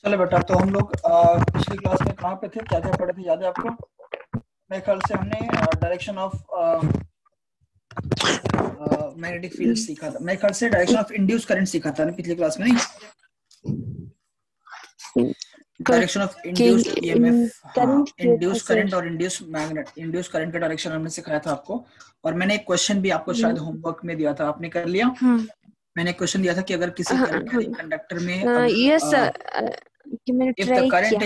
चलो बेटा, तो हम लोग पिछली क्लास में कहाँ पे थे, क्या क्या पढ़े थे, याद है आपको? मेरे ख्याल से हमने डायरेक्शन ऑफ मैग्नेटिक फील्ड सीखा था। मेरे ख्याल से डायरेक्शन ऑफ इंड्यूस करंट सीखा था ना पिछली क्लास में, नहीं? डायरेक्शन ऑफ इंड्यूस्ड ईएमएफ, हाँ, इंड्यूस करंट और इंड्यूस करंट का डायरेक्शन हमने सिखाया था आपको। और मैंने एक क्वेश्चन भी आपको शायद होमवर्क में दिया था, आपने कर लिया? मैंने क्वेश्चन दिया था कि अगर किसी करंट कैरिंग कंडक्टर में if the current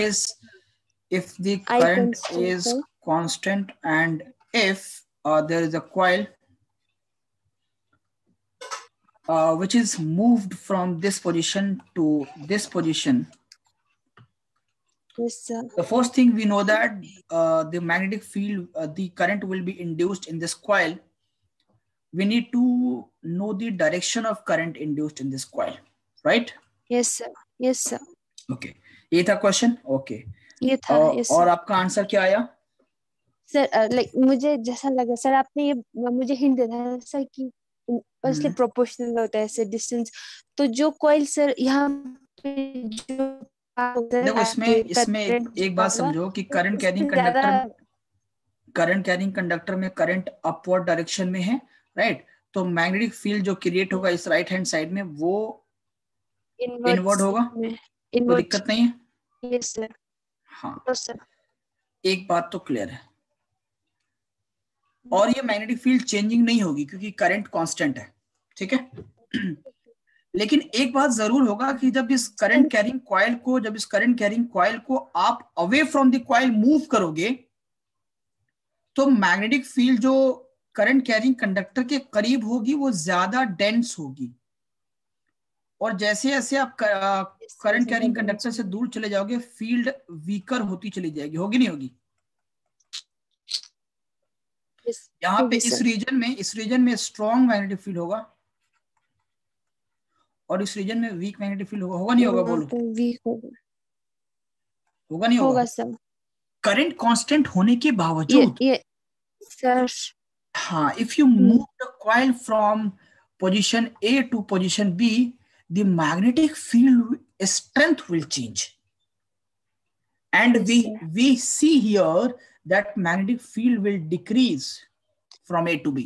is constant and if there is a coil which is moved from this position to this position. Yes, sir. The first thing we know that the magnetic field, the current will be induced in this coil. We need to know the direction of current induced in this coil, right? Yes, sir. Yes, sir. Okay. ये था question. Okay, ये था। yes, और आपका answer क्या आया? Sir like मुझे जैसा लगा सर, आपने ये मुझे हिंट दिया था सर कि फर्स्टली प्रोपोर्शनल होता है सर डिस्टेंस। तो जो कॉइल सर यहाँ पे जो देखो, इसमें एक बात समझो कि करंट कैरिंग कंडक्टर में करंट अपवर्ड डायरेक्शन में है, राइट? तो मैग्नेटिक फील्ड जो क्रिएट होगा इस राइट हैंड साइड में वो इनवर्ड होगा, कोई दिक्कत नहीं है? Yes sir. हाँ सर, एक बात तो क्लियर है। और ये मैग्नेटिक फील्ड चेंजिंग नहीं होगी क्योंकि करंट कांस्टेंट है, ठीक है? लेकिन एक बात जरूर होगा कि जब इस करंट कैरिंग कॉइल को आप away from the coil move करोगे तो मैग्नेटिक फील्ड जो करंट कैरिंग कंडक्टर के करीब होगी वो ज्यादा डेंस होगी, और जैसे जैसे आप करंट कैरिंग कंडक्टर से दूर चले जाओगे फील्ड वीकर होती चली जाएगी, होगी नहीं होगी? यहाँ पे इस रीजन में स्ट्रॉन्ग मैग्नेटिक फील्ड होगा और इस रीजन में वीक मैग्नेटिक फील्ड होगा, होगा नहीं होगा? बोलो, होगा नहीं होगा? सर। करंट कांस्टेंट होने के बावजूद सर, हाँ, if you move the coil from position A to position B, the magnetic field strength will change, and we see here that magnetic field will decrease from A to B.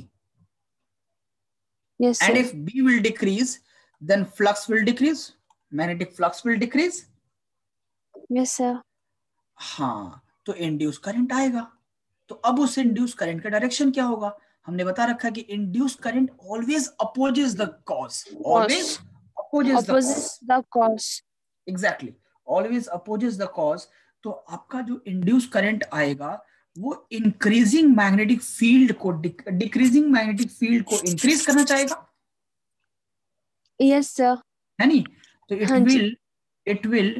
Yes, and sir. if B will decrease, then flux will decrease, magnetic flux will decrease. Yes, sir. हाँ, तो induce current आएगा। तो अब उस induce current का direction क्या होगा? हमने बता रखा कि induce current always opposes the cause, always opposes the cause. Exactly, always opposes the cause. तो आपका जो इंड्यूस करंट आएगा वो इंक्रीजिंग मैग्नेटिक फील्ड को डिक्रीजिंग मैग्नेटिक फील्ड को इंक्रीज करना चाहेगा। यस सर, है नहीं? तो it will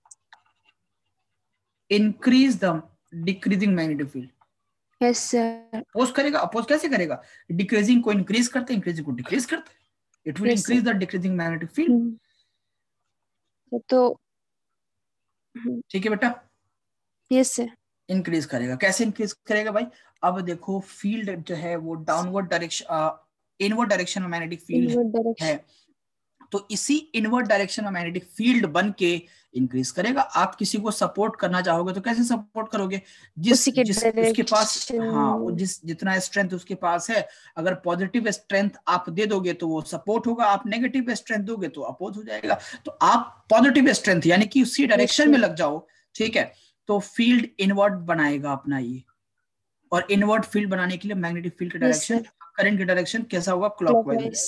increase the decreasing magnetic field. Yes sir. Oppose करेगा। अपोज कैसे करेगा? डिक्रीजिंग को इंक्रीज करते, इंक्रीजिंग को डिक्रीज करते, it will increase the decreasing magnetic field. तो ठीक है बेटा? Yes sir. इंक्रीज करेगा। कैसे इंक्रीज करेगा भाई? अब देखो, फील्ड जो है वो डाउनवर्ड डायरेक्शन, इनवर्ड डायरेक्शन में मैग्नेटिक फील्ड है, तो इसी इनवर्ड डायरेक्शन में मैग्नेटिक फील्ड बन के इंक्रीज करेगा। आप किसी को सपोर्ट करना चाहोगे तो कैसे सपोर्ट करोगे? उसके पास, हाँ, जितना स्ट्रेंथ उसके पास है, अगर पॉजिटिव स्ट्रेंथ आप दे दोगे तो वो सपोर्ट होगा, आप नेगेटिव स्ट्रेंथ दोगे तो अपोज हो जाएगा। तो आप पॉजिटिव स्ट्रेंथ यानी कि उसी डायरेक्शन में लग जाओ, ठीक है? तो फील्ड इनवर्ट बनाएगा अपना ये, और इनवर्ट फील्ड बनाने के लिए मैग्नेटिक फील्ड का डायरेक्शन, करंट का डायरेक्शन कैसा होगा? क्लॉकवाइज,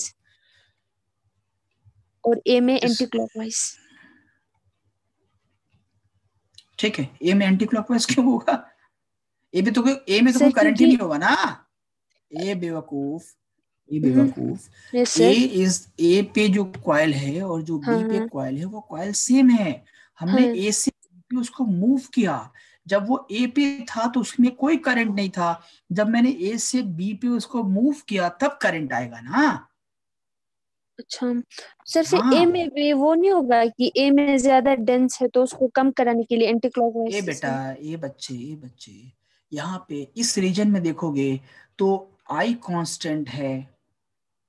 और ए में एंटी क्लॉकवाइज। ठीक है, ए में एंटी क्लॉकवाइज क्यों होगा? ए में तो कोई करंट ही नहीं होगा ना। ए बेवकूफ, ए पे जो कॉइल है और जो बी पे कॉइल है वो कॉइल सेम है। हमने ए से बी पे उसको मूव किया, जब वो ए पे था तो उसमें कोई करंट नहीं था, जब मैंने ए से बी पे उसको मूव किया तब करंट आएगा ना। अच्छा सर, फिर ए में भी वो नहीं होगा कि ए में ज्यादा डेंस है तो उसको कम कराने के लिए एंटी क्लॉकवाइज? ए बेटा, ये बच्चे यहाँ पे इस रीजन में देखोगे तो आई कांस्टेंट है,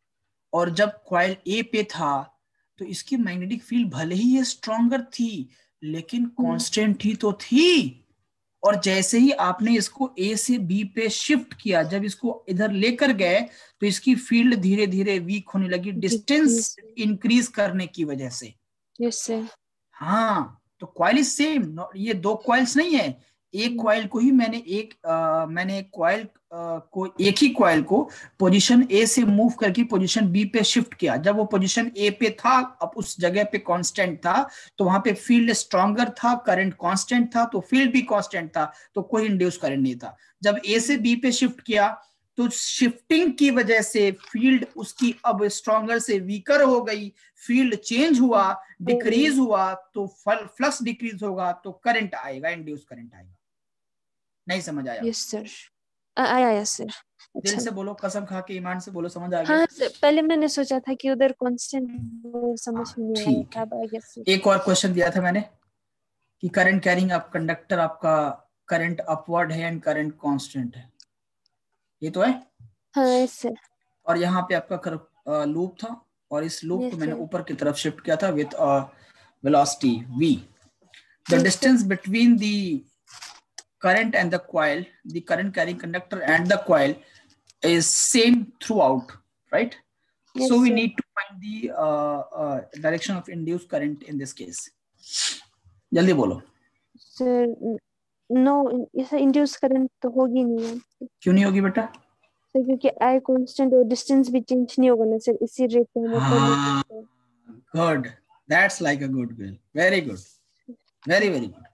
और जब कॉइल ए पे था तो इसकी मैग्नेटिक फील्ड भले ही ये स्ट्रॉन्गर थी लेकिन कांस्टेंट ही तो थी, और जैसे ही आपने इसको ए से बी पे शिफ्ट किया, जब इसको इधर लेकर गए तो इसकी फील्ड धीरे धीरे वीक होने लगी, डिस्टेंस इंक्रीज करने की वजह से। Yes sir. हाँ, तो कॉइल इज सेम, ये दो कॉइल्स नहीं है, एक कॉइल को ही मैंने एक कॉइल को, एक ही कॉइल को पोजीशन ए से मूव करके पोजीशन बी पे शिफ्ट किया। जब वो पोजीशन ए पे था, अब उस जगह पे कांस्टेंट था, तो वहां पे फील्ड स्ट्रॉन्गर था, करंट कांस्टेंट था, तो फील्ड भी कांस्टेंट था, तो कोई इंड्यूस करंट नहीं था। जब ए से बी पे शिफ्ट किया तो शिफ्टिंग की वजह से फील्ड उसकी अब स्ट्रॉन्गर से वीकर हो गई, फील्ड चेंज हुआ, डिक्रीज हुआ, तो फ्लक्स डिक्रीज होगा, तो करंट आएगा, इंड्यूस करंट आएगा। नहीं समझ आया? यस सर, आया सर। दिल से बोलो, कसम खा के, ईमान से बोलो, समझ आ गया? हाँ सर, पहले मैंने सोचा था कि उधर कांस्टेंट समझ में नहीं आया था, अब आ गया सर। एक और क्वेश्चन दिया था मैंने कि करंट कैरिंग आप कंडक्टर, आपका करंट अपवर्ड है एंड करंट कांस्टेंट है, ये तो है? हाँ सर। और यहाँ पे आपका लूप था, और इस लूप को मैंने ऊपर की तरफ शिफ्ट किया था with velocity v. The distance between the current and the coil, the current carrying conductor and the coil is same throughout, right? Yes, so we need to find the direction of induced current in this case. जल्दी बोलो sir. No, ऐसा induce current तो होगी नहीं है। क्यों नहीं होगी बेटा? सर क्योंकि आई कांस्टेंट और डिस्टेंस भी चेंज नहीं होगा ना सर, इसी रेट पे हम ऊपर लेते हैं। Good, that's like a good girl, very good, very very good.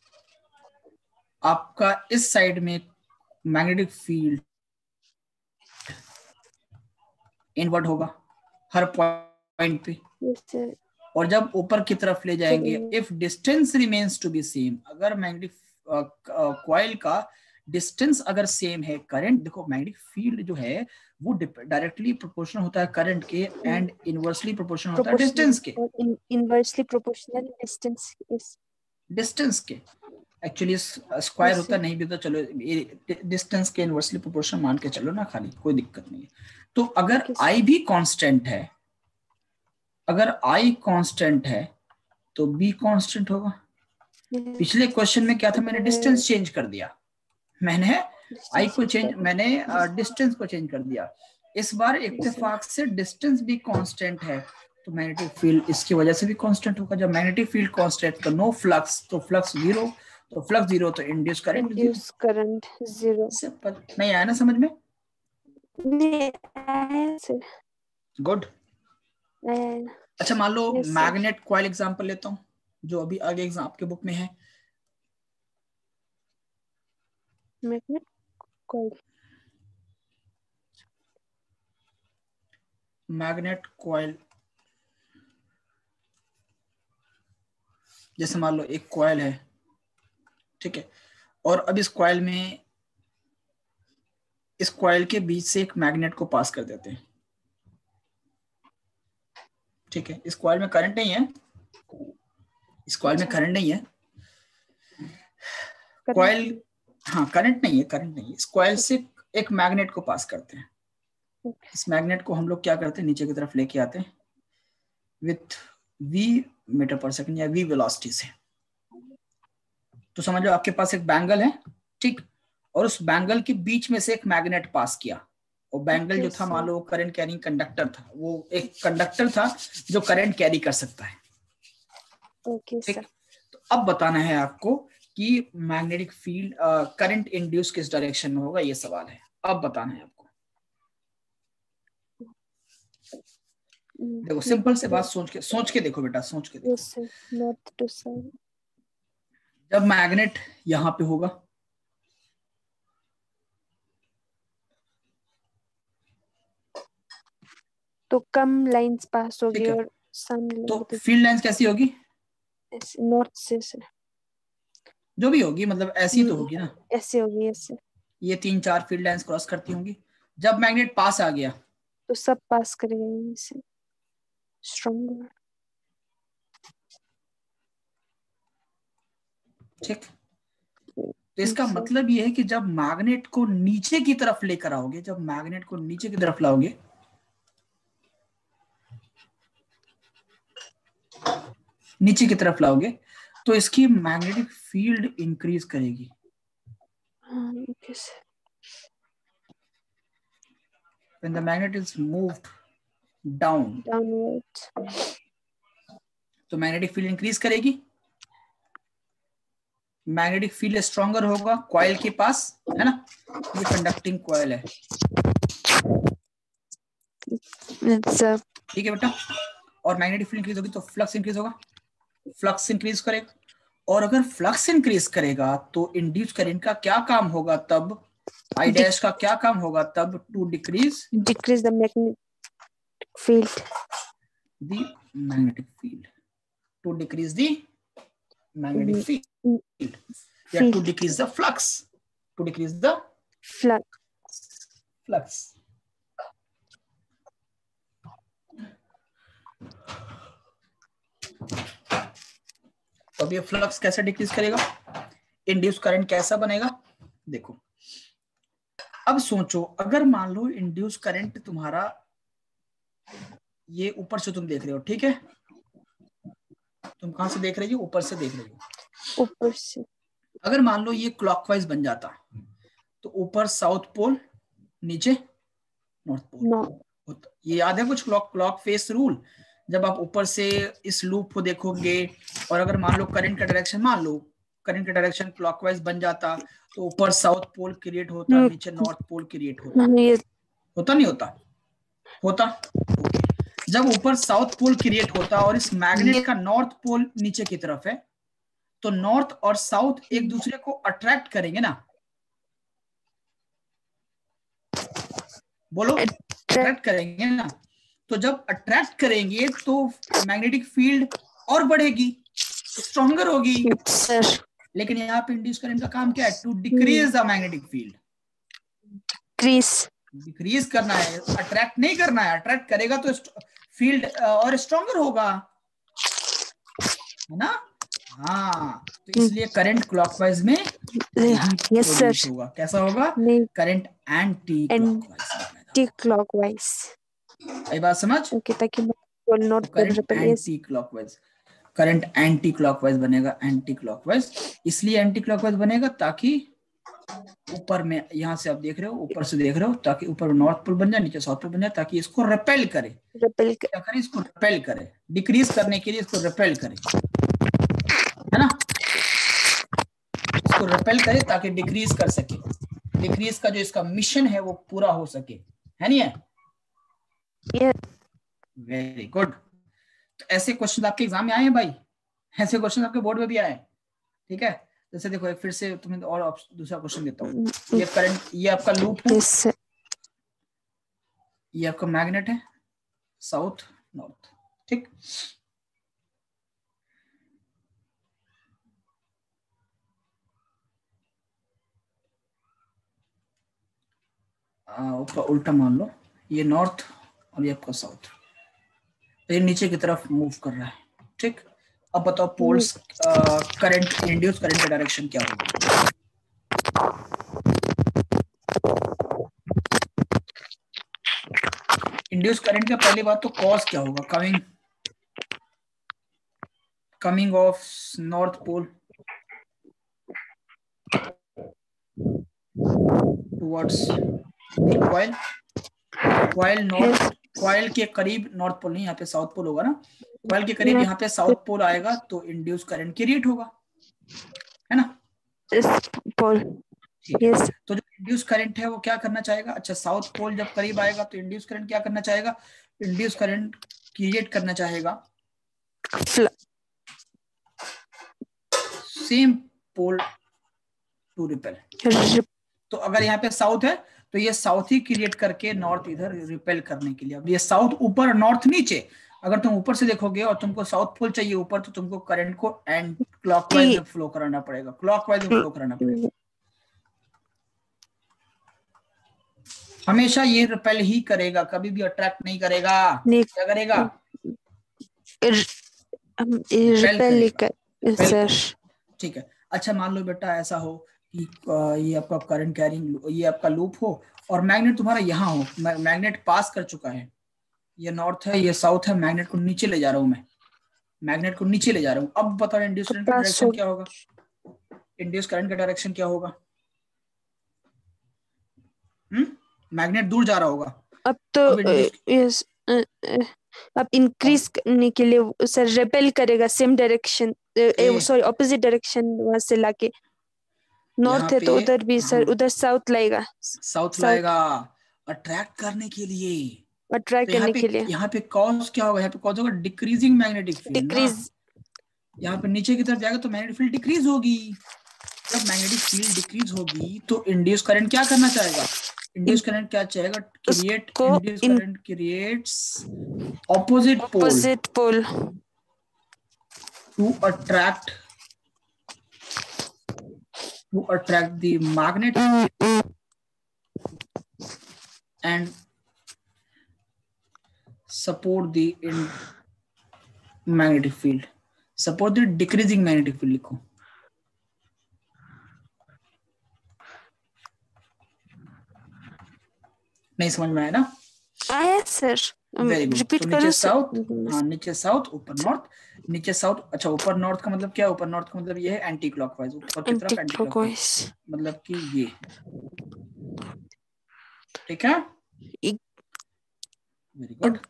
आपका इस साइड में मैग्नेटिक फील्ड इनवर्ट होगा हर पॉइंट पे। yes, sir. और जब ऊपर की तरफ ले जाएंगे, if distance remains to be same, अगर मैग्नेटिक कॉइल का डिस्टेंस अगर सेम है, करंट, देखो मैग्नेटिक फील्ड जो है वो डायरेक्टली प्रोपोर्शनल होता है करंट के, एंड इनवर्सली प्रोपोर्शनल होता है डिस्टेंस के। इनवर्सली प्रोपोर्शनल डिस्टेंस के एक्चुअली स्क्वायर होता नहीं भी तो चलो डिस्टेंस के इनवर्सली प्रोपोर्शनल मान के चलो ना, खाली कोई दिक्कत नहीं है। तो अगर आई भी कांस्टेंट है, अगर आई कांस्टेंट है तो बी कांस्टेंट होगा। पिछले क्वेश्चन में क्या था, मैंने डिस्टेंस चेंज कर दिया, मैंने आई को चेंज, मैंने डिस्टेंस को चेंज कर दिया। इस बार इत्तेफाक से डिस्टेंस भी कांस्टेंट है, तो मैग्नेटिक फील्ड इसकी वजह से भी कांस्टेंट होगा। जब मैग्नेटिक फील्ड कांस्टेंट तो नो फ्लक्स, तो फ्लक्स जीरो, तो फ्लक्स जीरो तो इंड्यूस करंट जीरो। सिंपल। नहीं आया ना समझ में? गुड। अच्छा मान लो मैग्नेट कॉइल एग्जांपल लेता हूँ, जो अभी आगे एग्जाम आपके बुक में है। मैग्नेट कॉइल, मैग्नेट कॉइल, जैसे मान लो एक कॉइल है, ठीक है, और अब इस कॉइल में, इस कॉइल के बीच से एक मैग्नेट को पास कर देते हैं, ठीक है। इस कॉइल में करंट नहीं है, इस कॉइल में करंट नहीं है, कॉइल, हाँ करंट नहीं है, करंट नहीं है। इस कॉइल से एक मैग्नेट को पास करते हैं, इस मैग्नेट को हम लोग क्या करते हैं, नीचे की तरफ लेके आते हैं with v meter per second या v वेलोसिटी से। तो समझ लो आपके पास एक बैंगल है, ठीक, और उस बैंगल के बीच में से एक मैग्नेट पास किया, और बैंगल जो था मान लो करंट कैरिंग कंडक्टर था, वो एक कंडक्टर था जो करंट कैरी कर सकता है। ठीक, तो अब बताना है आपको कि मैग्नेटिक फील्ड करंट इंड्यूस किस डायरेक्शन में होगा, ये सवाल है। अब बताना है आपको। देखो सिंपल से बात सोच के देखो बेटा, सोच के देखो। North to south. जब मैग्नेट यहां पे होगा, तो कम लाइंस पास होगी, और तो फील्ड लाइंस कैसी होगी? नॉर्थ से जो भी होगी, मतलब ऐसी तो होगी ना, ऐसे होगी, ऐसे। ये 3-4 फील्ड लाइंस क्रॉस करती होंगी। जब मैग्नेट पास आ गया तो सब पास करेगा यहीं से, स्ट्रॉन्गर। ठीक, तो इसका मतलब ये है कि जब मैग्नेट को नीचे की तरफ लेकर आओगे, जब मैग्नेट को नीचे की तरफ लाओगे, नीचे की तरफ लाओगे, तो इसकी मैग्नेटिक फील्ड इंक्रीज करेगी। When the magnet is moved downwards, तो मैग्नेटिक फील्ड इंक्रीज करेगी, मैग्नेटिक फील्ड स्ट्रॉन्गर होगा कॉइल के पास, है ना, ये कंडक्टिंग कॉइल है। ठीक है बेटा, और मैग्नेटिक फील्ड इंक्रीज होगी तो फ्लक्स इंक्रीज होगा, फ्लक्स इंक्रीज करेगा, और अगर फ्लक्स इंक्रीज करेगा तो इंड्यूस करंट का क्या काम होगा तब, आई डैश का क्या काम होगा तब, to decrease the magnetic field, the magnetic field, to decrease the magnetic field, या to decrease the flux, to decrease the flux. तो अब ये फ्लक्स कैसे डिक्रीज करेगा, इंड्यूस करंट कैसा बनेगा, देखो अब सोचो, अगर मान लो इंड्यूस करंट तुम्हारा ये ऊपर से तुम देख रहे हो, ठीक है, तुम कहां से देख रही हो, ऊपर से देख रही हो, ऊपर से। अगर मान लो ये क्लॉकवाइज बन जाता तो ऊपर साउथ पोल, नीचे नॉर्थ पोल, ये याद है कुछ क्लॉक फेस रूल, जब आप ऊपर से इस लूप को देखोगे और अगर मान लो करंट का डायरेक्शन, मान लो करंट का डायरेक्शन क्लॉकवाइज बन जाता तो ऊपर साउथ पोल क्रिएट होता, नीचे नॉर्थ पोल क्रिएट होता, होता नहीं होता, होता। जब ऊपर साउथ पोल क्रिएट होता और इस मैग्नेट का नॉर्थ पोल नीचे की तरफ है तो नॉर्थ और साउथ एक दूसरे को अट्रैक्ट करेंगे ना, बोलो अट्रैक्ट करेंगे ना, तो जब अट्रैक्ट करेंगे तो मैग्नेटिक फील्ड और बढ़ेगी, स्ट्रॉन्गर होगी, लेकिन यहाँ पे इंड्यूस करंट का काम क्या है, to decrease the magnetic field, decrease करना है, अट्रैक्ट नहीं करना है, अट्रैक्ट करेगा तो फील्ड और स्ट्रॉन्गर होगा, है ना, हाँ, तो इसलिए करंट क्लॉकवाइज में होगा, कैसा होगा, करंट एंटी क्लॉकवाइज, ये बात समझ, ताकि anti clockwise, current anti clockwise बनेगा, एंटी क्लॉकवाइज इसलिए एंटी क्लॉकवाइज बनेगा ताकि ऊपर में, यहाँ से आप देख रहे हो, ऊपर से देख रहे हो, ताकि ऊपर नॉर्थ पोल बन जाए, नीचे साउथ पोल बन जाए, ताकि इसको रिपेल करे, क्या करे, इसको रिपेल करे, डिक्रीज करने के लिए इसको रिपेल करे, है ना, इसको रिपेल करे ताकि डिक्रीज कर सके, डिक्रीज का जो इसका मिशन है वो पूरा हो सके, है नहीं है, वेरी गुड। तो ऐसे क्वेश्चन आपके एग्जाम में आए हैं भाई, ऐसे क्वेश्चन आपके बोर्ड में भी आए हैं, ठीक है, जैसे देखो एक फिर से तुम्हें और दूसरा क्वेश्चन देता हूँ, ये करंट, ये आपका लूप है, ये आपका मैग्नेट है, साउथ नॉर्थ, ठीक, ऊपर उल्टा मान लो, ये नॉर्थ और ये आपका साउथ, ये नीचे की तरफ मूव कर रहा है, ठीक, अब बताओ पोल्स करंट, इंड्यूस करंट का डायरेक्शन क्या होगा, इंड्यूस करंट का पहली बात तो कॉज क्या होगा, coming of north pole towards coil, coil north, coil के करीब नॉर्थ पोल नहीं, यहाँ पे साउथ पोल होगा ना, कॉइल के करीब यहाँ पे साउथ पोल आएगा तो इंड्यूस करंट क्रिएट होगा, है ना, पोल, yes. तो जो इंड्यूस करंट है वो क्या करना चाहेगा, अच्छा साउथ पोल जब करीब आएगा तो इंड्यूस करंट क्या करना चाहेगा, इंड्यूस करंट क्रिएट करना चाहेगा सेम पोल टू रिपेल, तो अगर यहाँ पे साउथ है तो ये साउथ ही क्रिएट करके नॉर्थ इधर रिपेल करने के लिए, अब ये साउथ ऊपर नॉर्थ नीचे, अगर तुम ऊपर से देखोगे और तुमको साउथ पोल चाहिए ऊपर तो तुमको करंट को एंड क्लॉकवाइज में फ्लो कराना पड़ेगा, क्लॉकवाइज में फ्लो कराना पड़ेगा, हमेशा ये रिपेल ही करेगा, कभी भी अट्रैक्ट नहीं करेगा, क्या करेगा, रिपेल करेगा, ठीक है। अच्छा मान लो बेटा ऐसा हो कि ये आपका करंट कैरिंग, ये आपका लूप हो और मैग्नेट तुम्हारा यहाँ हो, मैग्नेट पास कर चुका है, ये नॉर्थ है ये साउथ है, मैग्नेट को नीचे ले जा रहा हूं मैं, मैग्नेट को नीचे ले जा रहा हूँ। अब बताओ इंड्यूस करंट का डायरेक्शन क्या होगा, इंड्यूस करंट का डायरेक्शन क्या होगा? मैग्नेट दूर जा रहा होगा। अब तो अब इंक्रीज करने के लिए सर रेपेल करेगा same direction, sorry opposite direction वहां से लाके, नॉर्थ है तो उधर भी सर उधर साउथ लाएगा, साउथ लाएगा अट्रैक्ट करने के लिए, अट्रैक्ट करने के लिए। यहाँ पे कॉज क्या होगा, यहाँ पे कॉज होगा डिक्रीजिंग मैग्नेटिक फील्ड, डिक्रीज। यहाँ पे नीचे की तरफ जाएगा तो मैग्नेटिक फील्ड डिक्रीज होगी। जब मैग्नेटिक फील्ड डिक्रीज होगी तो इंड्यूस करंट क्या करना चाहेगा, इंड्यूस करंट क्या चाहेगा, create, induce current creates opposite pole to attract the magnet and support the magnetic field, support the decreasing magnetic field लिखो। नहीं समझ में आया ना? आया सर, वेरी गुड। तो नीचे साउथ, हाँ नीचे साउथ, ऊपर नॉर्थ, नीचे साउथ। अच्छा ऊपर नॉर्थ का मतलब क्या है, ऊपर नॉर्थ का मतलब ये है एंटी क्लॉकवाइज, ऊपर की तरफ एंटी क्लॉकवाइज, मतलब कि ये, ठीक है, वेरी गुड।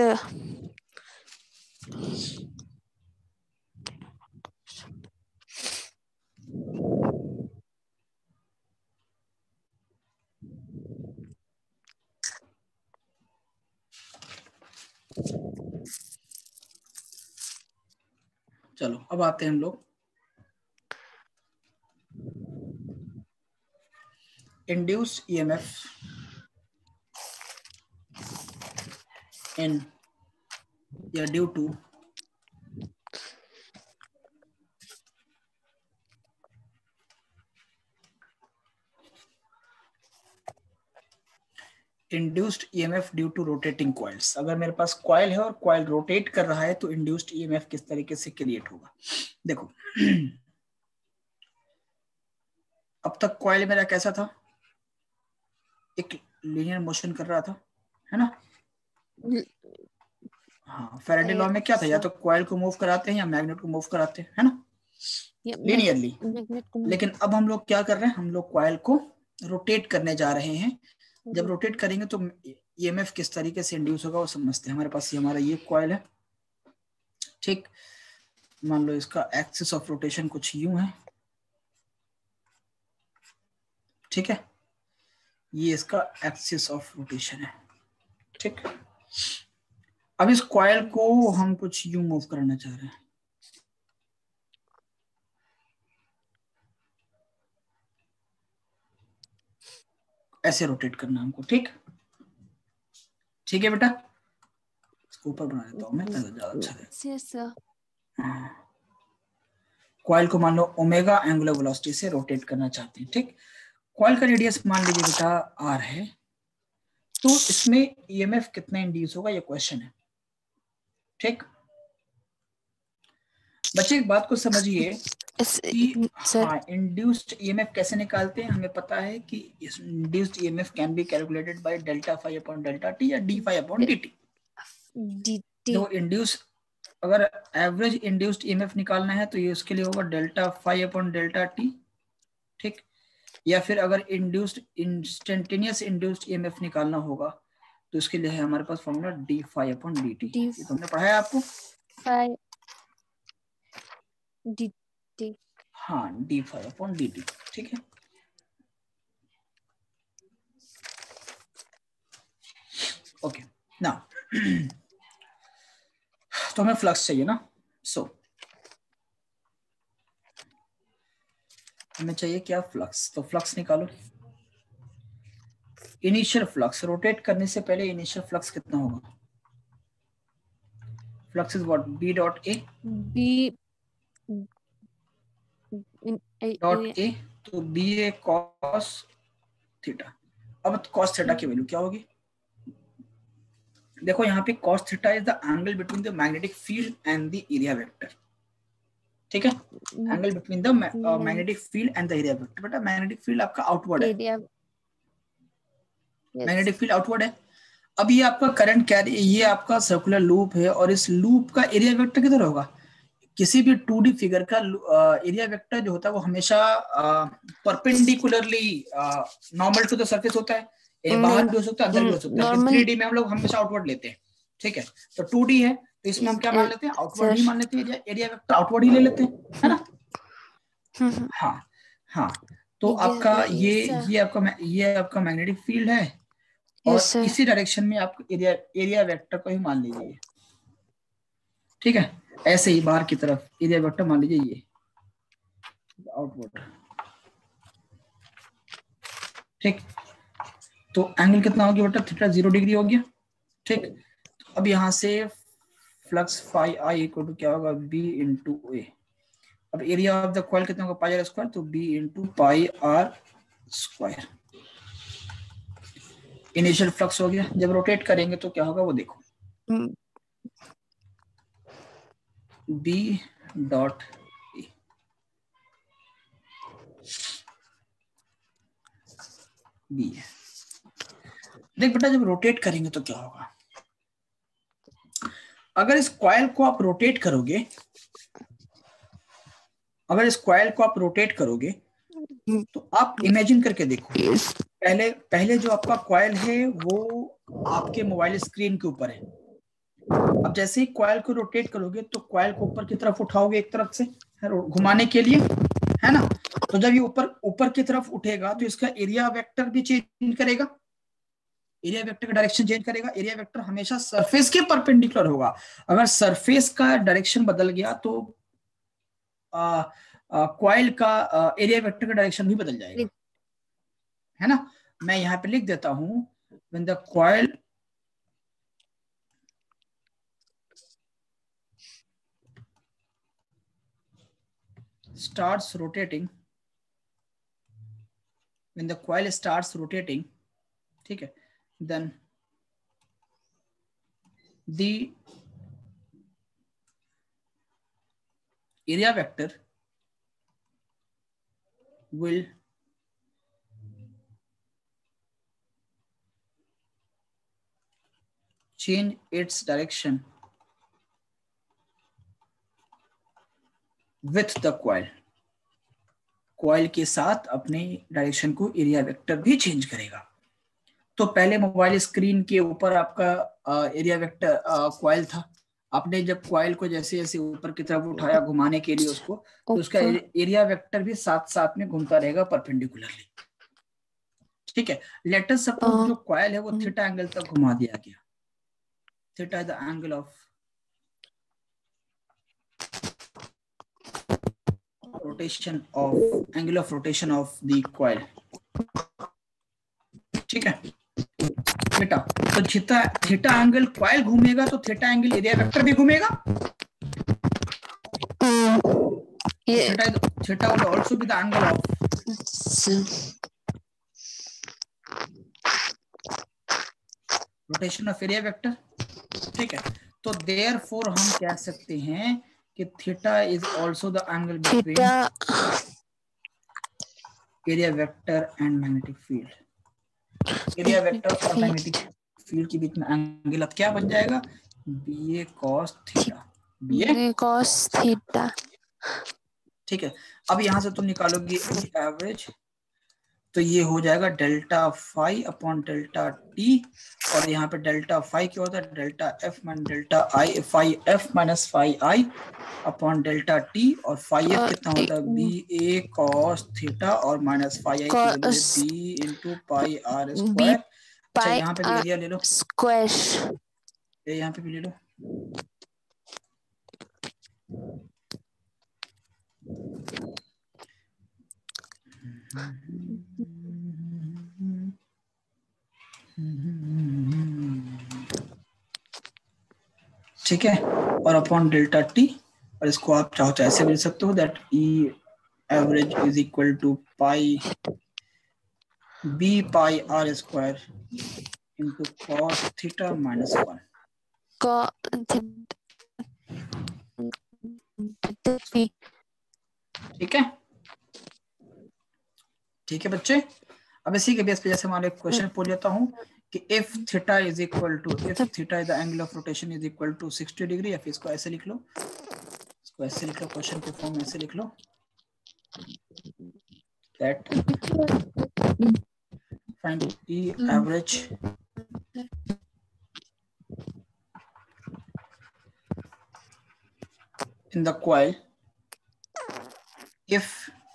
चलो अब आते हैं हम लोग इंड्यूस्ड ईएमएफ इन या due to induced EMF due to rotating coils. अगर मेरे पास कॉइल है और कॉइल रोटेट कर रहा है तो इंड्यूस्ड ईएमएफ किस तरीके से क्रिएट होगा। देखो अब तक कॉइल मेरा कैसा था, एक लीनियर मोशन कर रहा था, है ना? हाँ, फैराडे लॉ में क्या था, या तो कॉइल को मूव कराते हैं या मैग्नेट को मूव कराते हैं, है ना, लीनियरली। लेकिन अब हम लोग क्या कर रहे हैं, हम लोग कॉइल को रोटेट करने जा रहे हैं। जब रोटेट करेंगे तो ईएमएफ किस तरीके से इंड्यूस होगा वो समझते हैं। हमारे पास ये हमारा ये कॉइल है, ठीक, मान लो इसका एक्सिस ऑफ रोटेशन कुछ यूं है, ठीक है, ये इसका एक्सिस ऑफ रोटेशन है, ठीक। अब इस कॉइल को हम कुछ यूं मूव करना चाह रहे हैं, ऐसे रोटेट करना हमको, ठीक, ठीक है बेटा, इसको ऊपर बना देता हूं मैं ताकि ज्यादा अच्छा रहे। कॉइल को मान लो ओमेगा एंगुलर वेलोसिटी से रोटेट करना चाहते हैं, ठीक। कॉइल का रेडियस मान लीजिए बेटा आर है, तो इसमें ईएमएफ कितना इंड्यूस होगा ये क्वेश्चन है, ठीक। बच्चे एक बात को समझिए कि हाँ, इंड्यूस्ड ईएमएफ कैसे निकालते हैं। हमें पता है कि induced EMF can be calculated by delta phi upon delta t या d phi upon d t. तो इंड्यूस, अगर एवरेज इंड्यूस्ड ईएमएफ निकालना है तो ये उसके लिए होगा delta phi upon delta T, ठीक। या फिर अगर इंड्यूस्ड इंस्टेंटेनियस इंड्यूस्ड ईएमएफ निकालना होगा तो इसके लिए है हमारे पास formula d phi upon d t. ये तो हमने पढ़ा है आपको, फाई डी टी, हाँ d phi upon d t, ठीक है। ओके ना, तो हमें फ्लक्स चाहिए ना, हमें चाहिए क्या, फ्लक्स। तो फ्लक्स निकालो। इनिशियल फ्लक्स, रोटेट करने से पहले इनिशियल फ्लक्स कितना होगा, flux is what, B dot A, B dot A, तो बी ए कॉस थीटा। अब कॉस थीटा की वैल्यू क्या होगी, देखो यहाँ पे cos theta is the angle between the magnetic field and the area vector, ठीक है, angle between the magnetic field and the area vector. बेटा मैग्नेटिक फील्ड आपका आउटवर्ड है, मैग्नेटिक फील्ड आउटवर्ड है। अब ये आपका करंट कैरी, ये आपका सर्कुलर लूप है और इस लूप का एरिया वेक्टर किधर होगा, किसी भी 2D फिगर का एरिया वेक्टर जो होता है वो हमेशा perpendicularly normal to the surface होता है, बाहर भी हो सकता है अंदर भी हो सकता है, लेकिन 3D में हम लोग हमेशा आउटवर्ड लेते हैं। ठीक है, तो 2D है तो इसमें हम क्या मान लेते हैं, आउटवर्ड ही मान लेते हैं, एरिया वेक्टर आउटवर्ड ही ले लेते हैं, है ना। हाँ हाँ, तो आपका ये आपका मैग्नेटिक फील्ड है, और इसी डायरेक्शन में आप एरिया वेक्टर को ही मान लीजिए। ठीक है, ऐसे ही बाहर की तरफ एरिया वेक्टर मान लीजिए ये आउटवर्ड। ठीक, तो एंगल कितना हो गया बेटा, थीटा 0 डिग्री हो गया। ठीक, तो अब यहां से flux phi i equal to क्या होगा, बी इंटू ए। अब एरिया ऑफ द कॉइल कितना होगा, पाई आर स्क्वायर, तो B into pi are square. Initial flux हो गया, जब रोटेट करेंगे तो क्या होगा वो देखो, बी डॉट ए। बी है, देख बेटा जब रोटेट करेंगे तो क्या होगा, अगर इस कॉइल को आप रोटेट करोगे, अगर इस कॉइल को आप रोटेट करोगे तो आप इमेजिन करके देखो, पहले जो आपका कॉइल है वो आपके मोबाइल स्क्रीन के ऊपर है। अब जैसे ही कॉइल को रोटेट करोगे तो कॉइल को ऊपर की तरफ उठाओगे एक तरफ से घुमाने के लिए, है ना। तो जब ये ऊपर की तरफ उठेगा तो इसका एरिया वेक्टर भी चेंज करेगा, एरिया वेक्टर का डायरेक्शन चेंज करेगा। एरिया वेक्टर हमेशा सरफेस के परपेंडिकुलर होगा, अगर सरफेस का डायरेक्शन बदल गया तो कॉइल का एरिया वेक्टर का डायरेक्शन भी बदल जाएगा, है ना। मैं यहां पे लिख देता हूं, when the coil starts rotating, when the coil starts rotating, ठीक है, then the area vector will change its direction with the coil, coil के साथ अपने डायरेक्शन को एरिया वेक्टर भी चेंज करेगा। तो पहले मोबाइल स्क्रीन के ऊपर आपका एरिया वेक्टर कॉइल था, आपने जब कॉइल को जैसे जैसे ऊपर की तरफ उठाया घुमाने के लिए उसको, तो उसका एरिया वेक्टर भी साथ साथ में घूमता रहेगा परपेंडिकुलरली। ठीक है, लेट अस सपोज जो कॉइल है वो थीटा एंगल तक घुमा दिया गया, theta is the angle of rotation of angle of rotation of the coil. ठीक है बेटा, तो थीटा एंगल कॉइल घूमेगा तो थीटा एंगल एरिया वेक्टर भी घूमेगा। Theta would also be the angle of rotation of area vector। ठीक है, तो therefore हम कह सकते हैं कि theta is also the angle between area vector and magnetic field. Area vector और मैग्नेटिक फील्ड के बीच में एंगल अब क्या बन जाएगा, B A cos theta, B A cos theta. ठीक है, अब यहां से तुम निकालोगे एवरेज, तो ये हो जाएगा delta phi upon delta t, और यहाँ पे डेल्टा फाई क्या होता है, delta f minus delta i, phi F minus phi I upon delta t, और फाई एफ कितना होता है, बी ए कॉस थीटा, और माइनस फाई आई की value B into pi are square. अच्छा यहाँ पे भी एरिया ले लो स्क्वायर, यहाँ पे भी ले लो। ठीक है, और अपॉन डेल्टा टी, और इसको आप चाहो तो ऐसे भी लिख सकते हो, that E average is equal to pi B pi are square into cos theta minus 1। ठीक है, ठीक है बच्चे। अब इसी के बेस पे जैसे मान लो क्वेश्चन पूछ लेता हूँ कि if theta is equal to, if theta is the angle of rotation is equal to 60 degree, या फिर इसको ऐसे लिख लो, इसको ऐसे लिख लो, क्वेश्चन के फॉर्म में ऐसे लिख लो that find E average in the coil if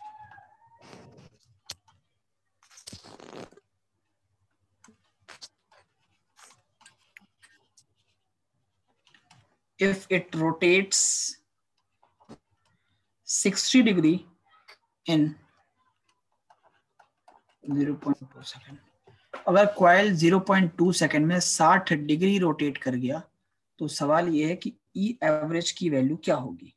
it rotates 60 degree in 0.2 second. अगर कॉइल 0.2 सेकेंड में 60 डिग्री रोटेट कर गया तो सवाल यह है कि ई एवरेज की वैल्यू क्या होगी।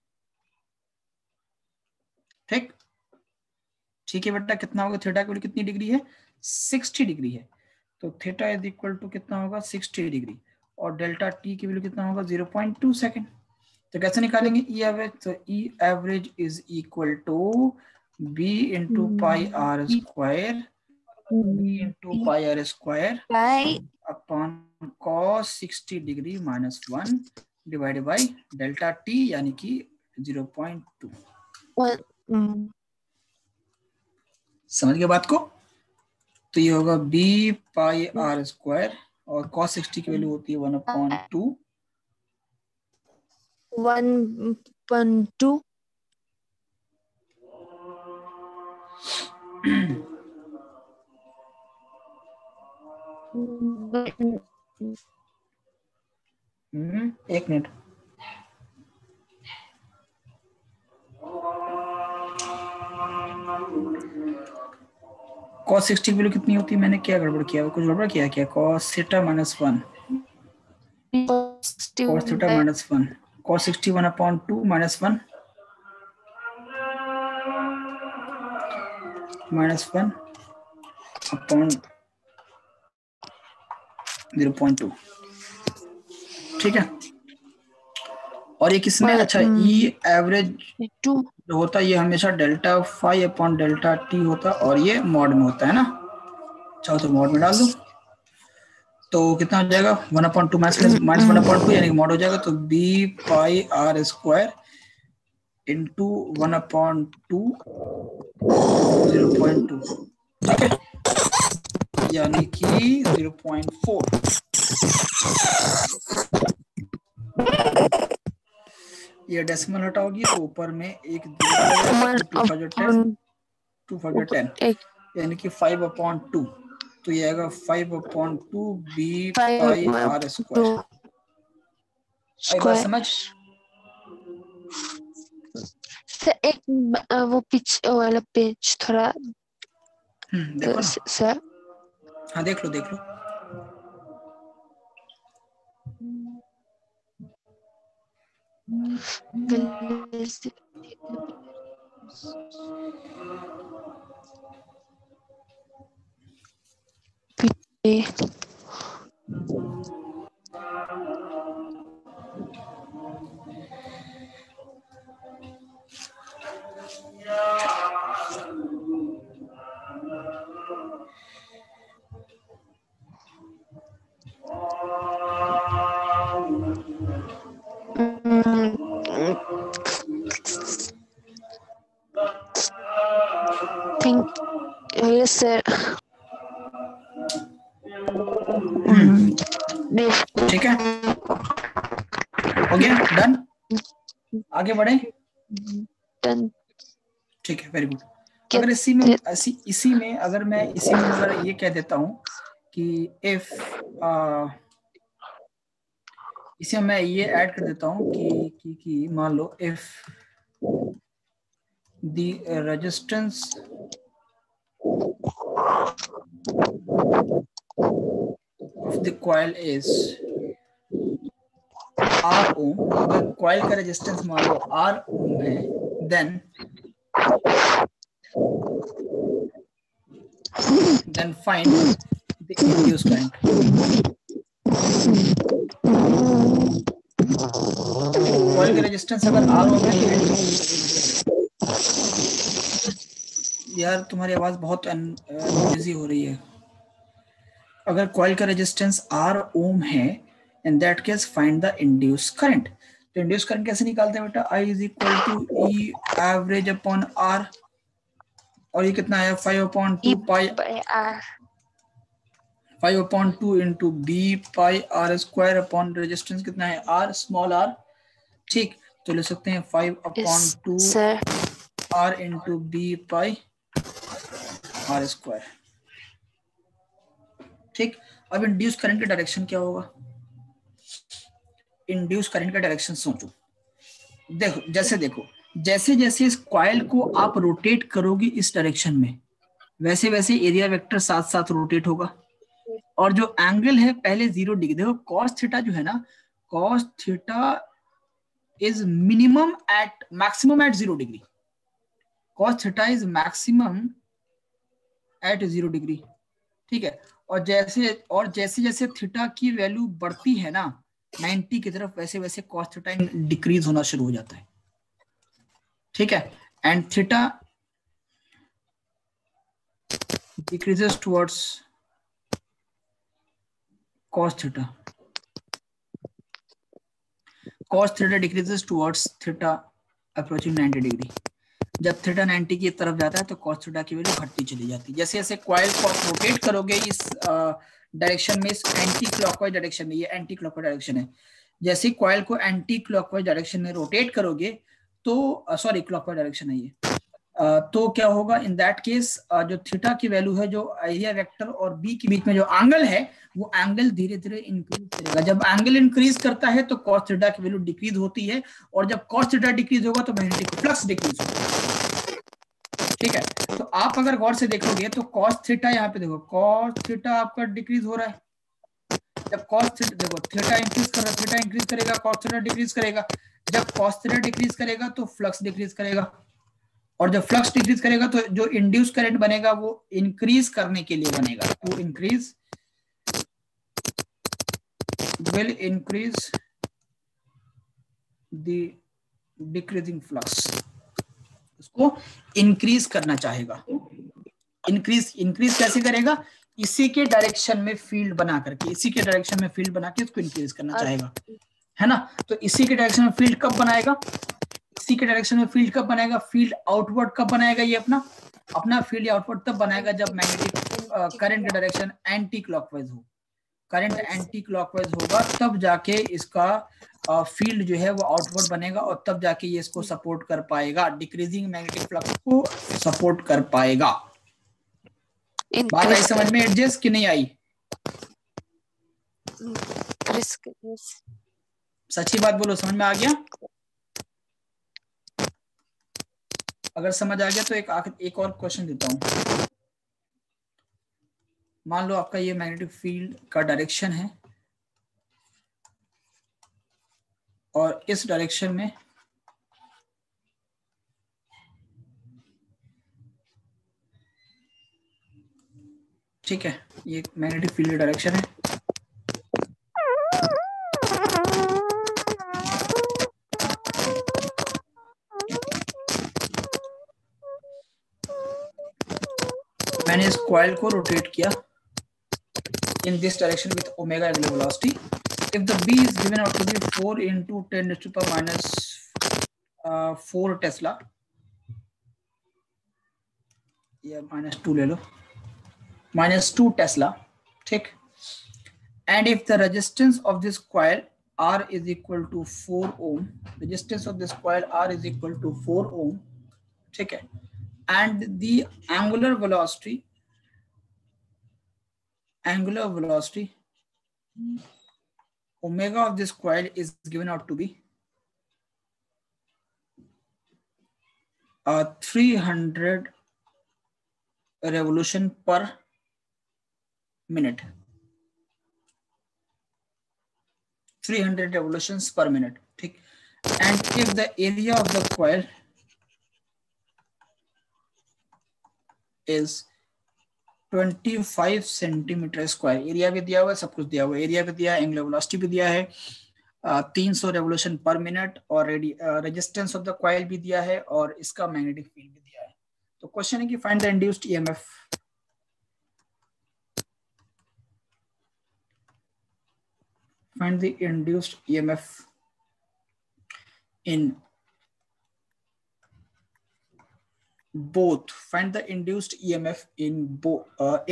ठीक है बेटा, कितना होगा? थीटा की वैल्यू कितनी डिग्री है? 60 डिग्री है, तो थीटा इज इक्वल टू कितना होगा? 60 डिग्री, और डेल्टा टी की वैल्यू कितना होगा? 0.2 सेकेंड। तो कैसे निकालेंगे ई एवरेज? तो E average is equal to B into pi are square, B into pi are square upon cos 60 degree minus 1 divided by delta t यानी कि 0.2। समझ गए बात को? तो ये होगा बी पाई आर स्क्वायर, और cos 60 की वैल्यू होती है 1/2। 1/2 एक मिनट, cos 60 की वैल्यू कितनी होती है? मैंने क्या गड़बड़ किया? कुछ गड़बड़ किया क्या? cos theta minus 1, cos theta minus 1, cos 60 1/2 minus 1 upon 0.2। ठीक है, और ये किसमें? अच्छा, ई एवरेज जो होता है ये हमेशा delta phi upon delta t होता है, और ये मॉड में होता है ना। चाहो तो मॉड में डाल दो, तो कितना हो जाएगा? 1/2 माइनस 1/2 यानी कि मॉड हो जाएगा, तो B pi are square into 1/2 0.2। ठीक है, यानी कि 0.4। ये डेसिमल हटाओगी तो ऊपर में एक 2/10 यानी कि 5/2, तो ये आएगा 5/2 बी पाई आर स्क्वायर। आई बात समझ? एक वो पिच वाला पेज थोड़ा देखो ना सर। हाँ देख लो देख लो। Yes, sir. ठीक है, हो गया, डन। आगे बढ़े? डन। ठीक है, वेरी गुड। अगर इसी में अगर मैं इसी में अगर ये कह देता हूँ कि इफ इसे मैं ये ऐड कर देता हूँ कि मान लो if the resistance of the coil is R ohm, अगर coil का रेजिस्टेंस मान लो R ohm है, then find the induced current। coil का रेजिस्टेंस अगर R ohm है, यार तुम्हारी आवाज बहुत नॉइजी हो रही है। अगर कॉइल का रेजिस्टेंस R ओम है, in that case find the induce current. तो इंड्यूस करंट कैसे निकालते हैं बेटा, I इज equal to E average upon R, और ये कितना है 5/2 pi, 5/2 into B pi are square upon resistance कितना है आर, स्मॉल आर। ठीक, तो ले सकते हैं 5/2 R into B pi are square. ठीक, अब इंड्यूस करंट का डायरेक्शन क्या होगा, इंड्यूस करंट का डायरेक्शन सोचो। देखो जैसे देखो, जैसे जैसे इस कॉइल को आप रोटेट करोगे इस डायरेक्शन में, वैसे वैसे एरिया वेक्टर साथ साथ रोटेट होगा, और जो एंगल है पहले 0 डिग्री, देखो कॉस थीटा जो है ना, cos theta is minimum at maximum at 0 degree, cos theta is maximum at 0 degree. ठीक है, और जैसे जैसे थीटा की वैल्यू बढ़ती है ना 90 की तरफ, वैसे वैसे कॉस थीटा डिक्रीज होना शुरू हो जाता है। ठीक है, and theta decreases towards cos theta, cos theta decreases towards theta approaching 90 degree. जब थीटा 90 की तरफ जाता है तो cos थीटा की वैल्यू घटती चली जाती है। जैसे जैसे कॉइल को आप रोटेट करोगे इस डायरेक्शन में, इस एंटी क्लॉकवाइज डायरेक्शन में, ये एंटी क्लॉकवाइज डायरेक्शन है, जैसे कॉइल को एंटी क्लॉकवाइज डायरेक्शन में रोटेट करोगे तो सॉरी क्लॉकवाइज डायरेक्शन है ये, तो क्या होगा इन दैट केस, जो थीटा की वैल्यू है, जो एरिया वेक्टर और बी के बीच में जो एंगल है, वो एंगल धीरे धीरे इंक्रीज करेगा। जब एंगल इंक्रीज करता है तो कॉस थीटा की वैल्यू डिक्रीज होती है, और जब कॉस थीटा डिक्रीज होगा तो मैग्नेटिक फ्लक्स डिक्रीज होगा। ठीक है, तो आप अगर गौर से देखोगे तो कॉस थीटा, यहाँ पे देखो कॉस थीटा आपका डिक्रीज हो रहा है, जब कॉस थीटा देखो थीटा इंक्रीज कर रहा है, थीटा इंक्रीज करेगा कॉस थीटा डिक्रीज करेगा, जब कॉस थीटा डिक्रीज करेगा तो फ्लक्स डिक्रीज करेगा, और जब फ्लक्स डिक्रीज करेगा तो जो इंड्यूस करंट बनेगा वो इंक्रीज करने के लिए बनेगा, to increase will increase the decreasing flux, उसको इंक्रीज करना चाहेगा। इंक्रीज कैसे करेगा, इसी के डायरेक्शन में फील्ड बना करके, इसी के डायरेक्शन में फील्ड बना के उसको इंक्रीज करना चाहेगा, है ना। तो इसी के डायरेक्शन में फील्ड कब बनाएगा, इसी के डायरेक्शन में फील्ड कब बनाएगा, फील्ड आउटवर्ड कब बनाएगा, ये अपना फील्ड आउटवर्ड तब बनाएगा जब मैग्नेटिक करंट का डायरेक्शन एंटी क्लॉकवाइज हो, करंट एंटी क्लॉकवाइज होगा तब जाके इसका फील्ड जो है वो आउटवर्ड बनेगा, और तब जाके ये इसको सपोर्ट कर पाएगा, डिक्रीजिंग मैग्नेटिक फ्लक्स को सपोर्ट कर पाएगा। बात आई समझ में एडजस्ट कि नहीं आई, सच्ची बात बोलो, समझ में आ गया? अगर समझ आ गया तो एक और क्वेश्चन देता हूं। मान लो आपका ये मैग्नेटिक फील्ड का डायरेक्शन है, और इस डायरेक्शन में ठीक है, ये मैग्नेटिक फील्ड का डायरेक्शन है, मैंने इस कॉइल को रोटेट किया in this direction with omega angular velocity. If the b is given out to be 4 into 10 to the power minus 4 Tesla, या -2 ले लो, -2 Tesla, ठीक, and if the resistance of this coil R is equal to 4 ohm, resistance of this coil R is equal to 4 ohm, ठीक है, and the angular velocity omega of this coil is given out to be 300 revolution per minute, 300 revolutions per minute, ठीक, and if the area of the coil is 25 centimetre square, area भी दिया हुआ है, सब कुछ दिया हुआ है, एरिया भी दिया है, एंगुलर वेलोसिटी भी दिया है, 300 रेवोल्यूशन पर मिनट, और रेजिस्टेंस ऑफ द कॉइल भी दिया है, और इसका मैग्नेटिक फील्ड भी दिया है। तो क्वेश्चन है कि find the induced EMF. Find the induced EMF in both. Find the induced EMF in both.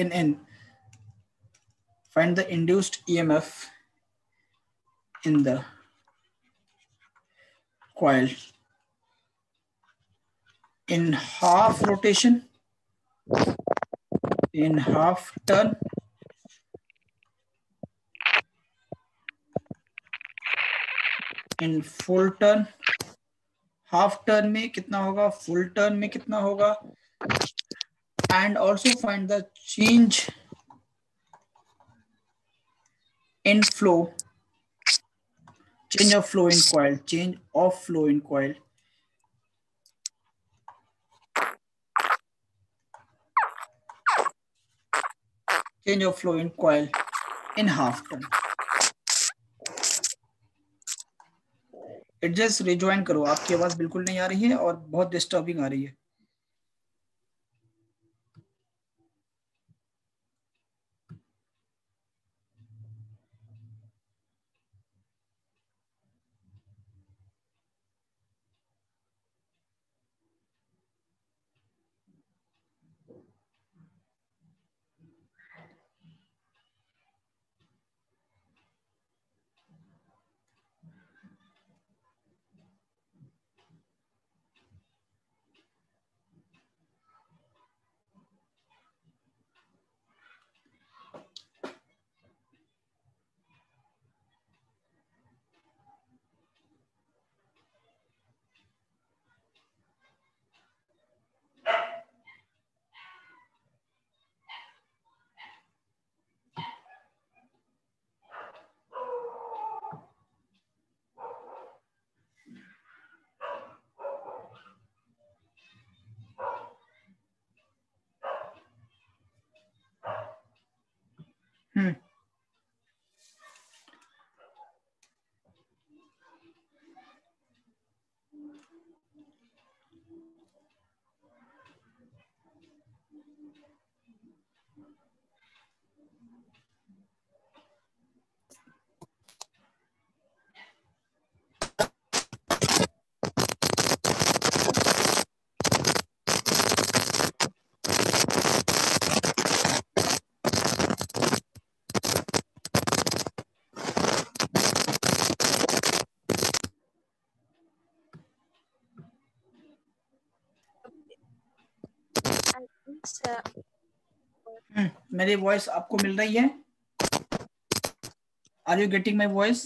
Find the induced EMF in the coil in half rotation, in half turn, in full turn. Half turn में कितना होगा, full turn में कितना होगा, and also find the change in flow, change of flow in coil, change of flow in coil. Change of flow in coil in half turn. Adjust rejoin करो, आपकी आवाज बिल्कुल नहीं आ रही है और बहुत डिस्टर्बिंग आ रही है। मेरी वॉइस आपको मिल रही है? Are you getting my voice?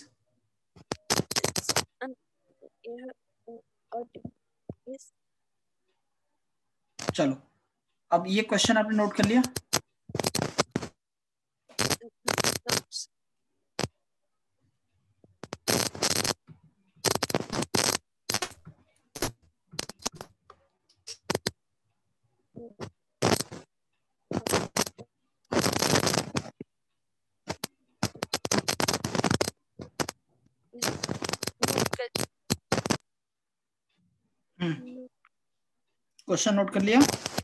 चलो, अब ये क्वेश्चन आपने नोट कर लिया? क्वेश्चन नोट कर लिया?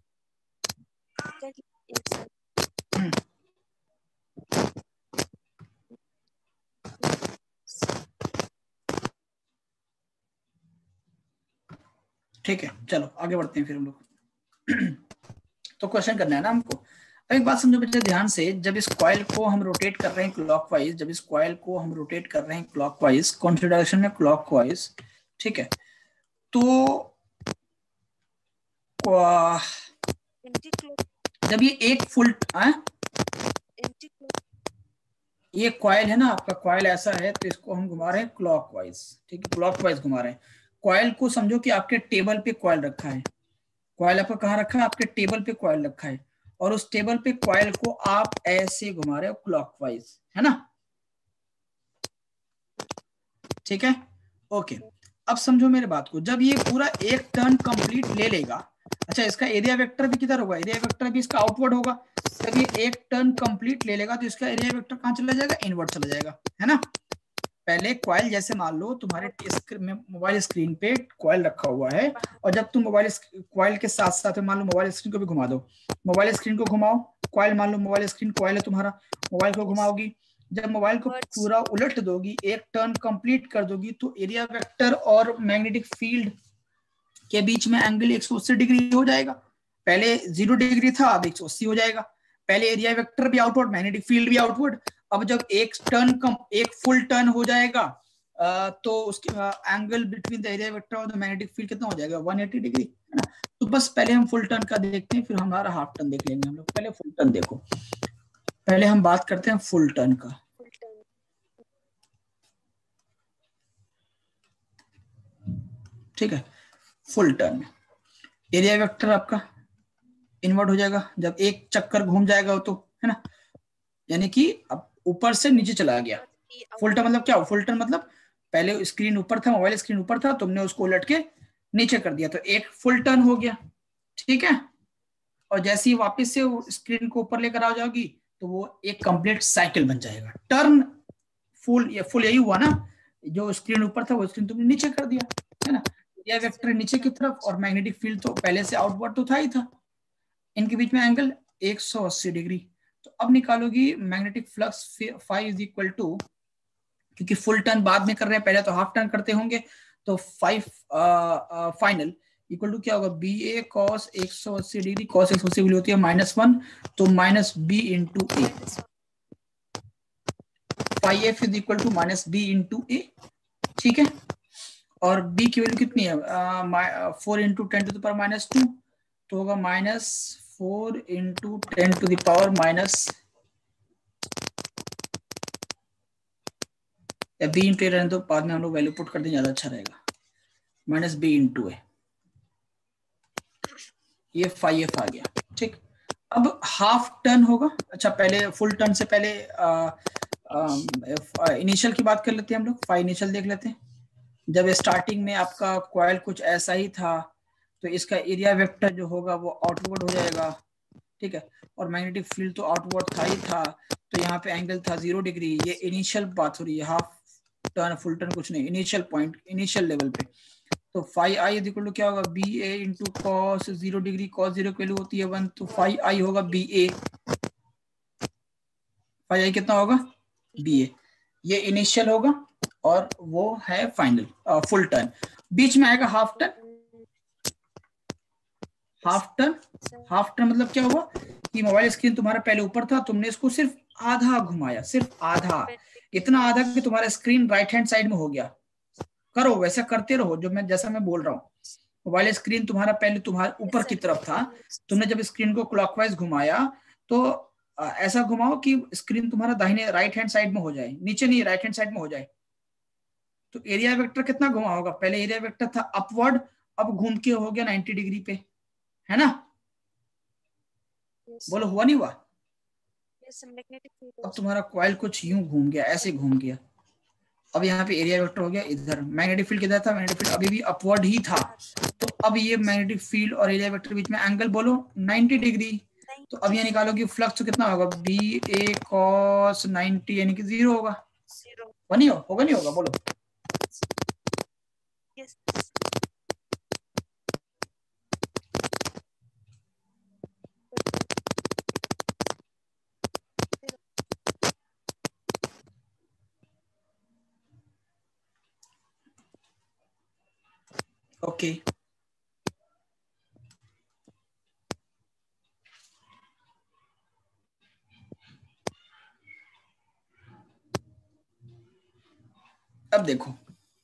ठीक है, चलो आगे बढ़ते हैं फिर हम लोग। तो क्वेश्चन करना है ना हमको। अब एक बात समझो बच्चे ध्यान से, जब इस कॉइल को हम रोटेट कर रहे हैं क्लॉकवाइज, जब इस कॉइल को हम रोटेट कर रहे हैं क्लॉकवाइज, कौन सी डायरेक्शन में? क्लॉकवाइज, ठीक है। तो जब ये एक फुल ये कॉइल है ना आपका, कॉइल ऐसा है तो इसको हम घुमा रहे हैं क्लॉकवाइज, ठीक है, क्लॉकवाइज घुमा रहे हैं। कॉइल को समझो कि आपके टेबल पे कॉइल रखा है, कॉइल आपका कहाँ रखा है? आपके टेबल पे कॉइल रखा है, और उस टेबल पे कॉइल को आप ऐसे घुमा रहे हो क्लॉकवाइज, है ना, ठीक है, ओके। अब समझो मेरे बात को, जब ये पूरा एक टर्न कंप्लीट ले लेगा, अच्छा इसका एरिया वेक्टर भी किधर होगा? एरिया वेक्टर भी इसका आउटवर्ड होगा। जब ये एक टर्न कंप्लीट ले लेगा तो इसका एरिया वेक्टर कहाँ चला जाएगा? इनवर्ड चला जाएगा, है ना। पहले कॉइल, जैसे मान लो तुम्हारे मोबाइल स्क्रीन पे कॉइल रखा हुआ है, और जब तुम मोबाइल कॉइल के साथ साथ मान लो मोबाइल स्क्रीन को भी घुमा दो, मोबाइल स्क्रीन को घुमाओ, कॉइल मान लो मोबाइल स्क्रीन कॉइल है तुम्हारा, मोबाइल को घुमाओगी, जब मोबाइल को पूरा उलट दोगी, एक टर्न कंप्लीट कर दोगी, तो एरिया वेक्टर और मैग्नेटिक फील्ड के बीच में एंगल 180 डिग्री हो जाएगा। पहले 0 डिग्री था, अब 180 हो जाएगा। पहले एरिया वेक्टर भी आउटवर्ड, मैग्नेटिक फील्ड भी आउटवर्ड। अब जब एक फुल टर्न हो जाएगा तो उसके angle between the area vector और द मैग्नेटिक फील्ड कितना हो जाएगा? 180 डिग्री, है ना। तो बस पहले हम फुल टर्न का देखते हैं, फिर हमारा हाफ टर्न देख लेंगे हम लोग। पहले फुल टर्न देखो, पहले हम बात करते हैं फुल टर्न का। ठीक है, फुल टर्न में एरिया वेक्टर आपका इन्वर्ट हो जाएगा जब एक चक्कर घूम जाएगा, तो है ना, यानी कि अब ऊपर से नीचे चला गया। फुल टर्न मतलब क्या? फुल टर्न मतलब पहले स्क्रीन ऊपर था, मोबाइल स्क्रीन ऊपर था, तुमने उसको उलट के नीचे कर दिया, तो एक फुल टर्न हो गया। ठीक है, और जैसे ही वापस से स्क्रीन को ऊपर लेकर आ जाओगी तो वो एक कंप्लीट साइकिल बन जाएगा। टर्न फुल यही हुआ ना, जो स्क्रीन ऊपर था वो स्क्रीन तुमने नीचे कर दिया, है ना। एरिया वेक्टर नीचे की तरफ और मैग्नेटिक फील्ड तो पहले से आउटवर्ड तो था ही था। इनके बीच में एंगल 180 डिग्री। तो अब निकालोगी magnetic flux phi is equal to, क्योंकि फुल टर्न बाद में कर रहे हैं, पहले तो हाफ टर्न करते होंगे, तो 5 फाइनल इक्वल टू क्या होगा? B A cos 180 degree, cos 180 degree होती है -1, तो minus B into A. Phi F is equal to minus B into A. ठीक है, और बी की वैल्यू कितनी है? 4 इंटू 10 टू द पावर -2, तो होगा -4 into 10 to the power minus, या बी इंटू ए रहने दो, बाद में हम लोग वैल्यू पुट कर दें, ज्यादा अच्छा रहेगा। माइनस बी इंटू ए, ये 5f आ गया। ठीक, अब हाफ टर्न होगा। अच्छा, पहले फुल टर्न से पहले इनिशियल की बात कर लेते हैं हम लोग। फाई इनिशियल देख लेते हैं। जब स्टार्टिंग में आपका कॉइल कुछ ऐसा ही था, तो इसका एरिया वेक्टर जो होगा वो आउटवर्ड हो जाएगा। ठीक है, और मैग्नेटिक फील्ड तो आउटवर्ड था ही था, तो यहाँ पे एंगल था 0 डिग्री। ये इनिशियल बात हो रही है, हाफ टर्न फुल टर्न कुछ नहीं, इनिशियल पॉइंट, इनिशियल लेवल पे। तो फाई आई इक्वल टू क्या होगा? B A into cos 0 degree, cos 0 की वैल्यू होती है 1, तो फाई आई होगा बी ए। फाई आई कितना होगा? B A. ये इनिशियल होगा और वो है फाइनल फुल टर्न। बीच में आएगा half turn. Half turn, half turn मतलब क्या हुआ कि मोबाइल स्क्रीन तुम्हारा पहले ऊपर था, तुमने इसको सिर्फ आधा घुमाया, सिर्फ आधा, इतना आधा कि तुम्हारा स्क्रीन राइट हैंड साइड में हो गया। करो, वैसा करते रहो जो मैं जैसा मैं बोल रहा हूँ। मोबाइल स्क्रीन तुम्हारा पहले तुम्हारे ऊपर की तरफ था, तुमने जब स्क्रीन को क्लॉकवाइज घुमाया तो ऐसा घुमाओ कि स्क्रीन तुम्हारा दाहिने राइट हैंड साइड में हो जाए, नीचे नहीं, राइट हैंड साइड में हो जाए। तो एरिया वेक्टर कितना घुमा होगा? पहले एरिया वेक्टर था अपवर्ड, अब घूम के हो गया 90 डिग्री पे, है ना। बोलो, हुआ नहीं हुआ? अब तुम्हारा कॉइल कुछ यूं घूम गया, ऐसे घूम गया। अब यहाँ पे एरिया वेक्टर हो गया इधर, मैग्नेटिक फील्ड किधर था? मैग्नेटिक फील्ड अभी भी अपवर्ड ही था। तो अब ये मैग्नेटिक फील्ड और एरिया वेक्टर बीच में एंगल बोलो 90 डिग्री। तो अब ये निकालो कि फ्लक्स तो कितना होगा? बी ए कॉस 90 यानी कि 0 होगा। नहीं होगा, नहीं होगा? बोलो। ओके, अब देखो,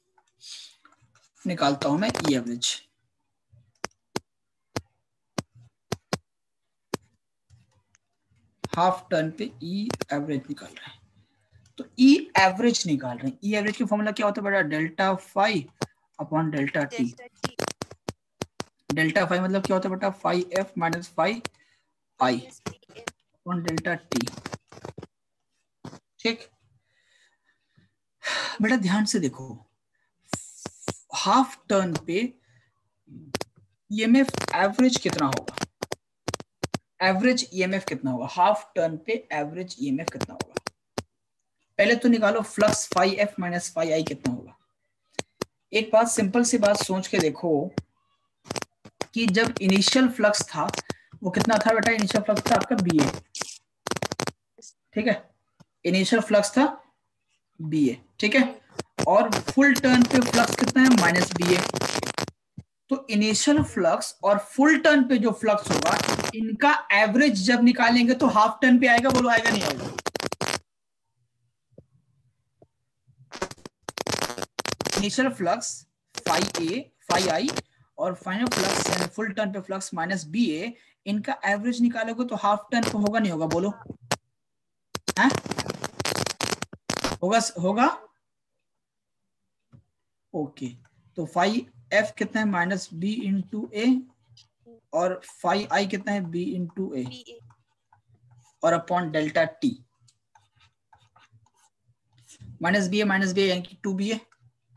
निकालता हूं मैं ई एवरेज। हाफ टर्न पे ई एवरेज निकाल रहे हैं, तो ई एवरेज निकाल रहे हैं। ई एवरेज की फॉर्मूला क्या होता है बेटा? Delta phi upon delta T. Delta phi मतलब क्या होता है बेटा? फाई एफ माइनस फाई आई अपॉन डेल्टा टी। ठीक बेटा, ध्यान से देखो, हाफ टर्न पे ईएमएफ एवरेज कितना होगा? एवरेज ईएमएफ कितना होगा हाफ टर्न पे? एवरेज ईएमएफ कितना होगा? पहले तो निकालो flux phi F minus phi I कितना होगा। एक बात, सिंपल सी बात सोच के देखो कि जब इनिशियल फ्लक्स था वो कितना था बेटा? इनिशियल फ्लक्स था आपका बी ए, ठीक है। इनिशियल फ्लक्स था बी ए, ठीक है, और फुल टर्न पे फ्लक्स कितना है माइनस बी ए। तो इनिशियल फ्लक्स और फुल टर्न पे जो फ्लक्स होगा इनका एवरेज जब निकालेंगे तो हाफ टर्न पे आएगा, बोलो आएगा नहीं आएगा? इनिशियल फ्लक्स फाई आई और फाइनल फ्लक्स यानी फुल टर्न पे फ्लक्स माइनस बी ए, इनका एवरेज निकालोगे तो हाफ टर्न पे होगा नहीं होगा, बोलो है? होगा ओके। तो फाई एफ कितना है माइनस बी इंटू ए, और फाई आई कितना है बी इंटू ए, और upon delta T minus B A यानी कि 2 बी ए,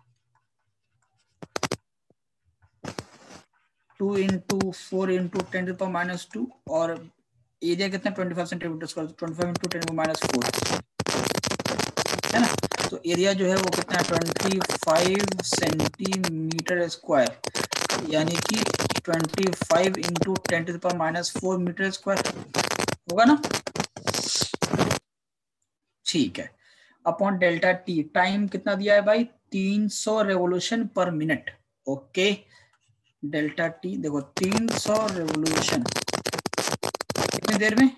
2 इंटू 4 इंटू 10⁻², और एरिया कितना 25 सेंटीमीटर स्क्वायर, 25 इंटू 10⁻⁴ है ना। तो एरिया जो है वो कितना है 25 सेंटीमीटर स्क्वायर, यानी कि 25 इंटू 10⁻⁴ मीटर स्क्वायर होगा ना। ठीक है, अपॉन डेल्टा टी, टाइम कितना दिया है भाई 300 revolution per minute. Okay, delta T देखो 300 रेवोल्यूशन कितनी देर में,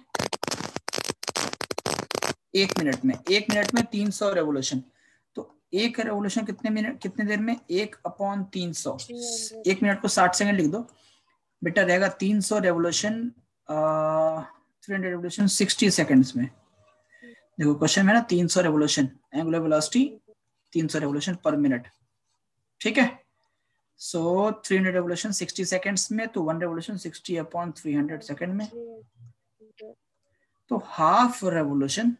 1 मिनट में। 1 मिनट में 300 रेवोल्यूशन, तो एक रेवोल्यूशन कितने देर में, 1/300। 1 मिनट को 60 सेकंड लिख दो बेटा, रहेगा 300 रेवोल्यूशन 300 रेवोल्यूशन 60 सेकंड्स में। देखो क्वेश्चन है ना 300 revolution, angular velocity 300 revolution per minute, ठीक है। सो 300 रेवोल्यूशन 60 सेकंड्स में, तो 1 रेवोल्यूशन 60/300 सेकंड में। तो हाफ रेवोल्यूशन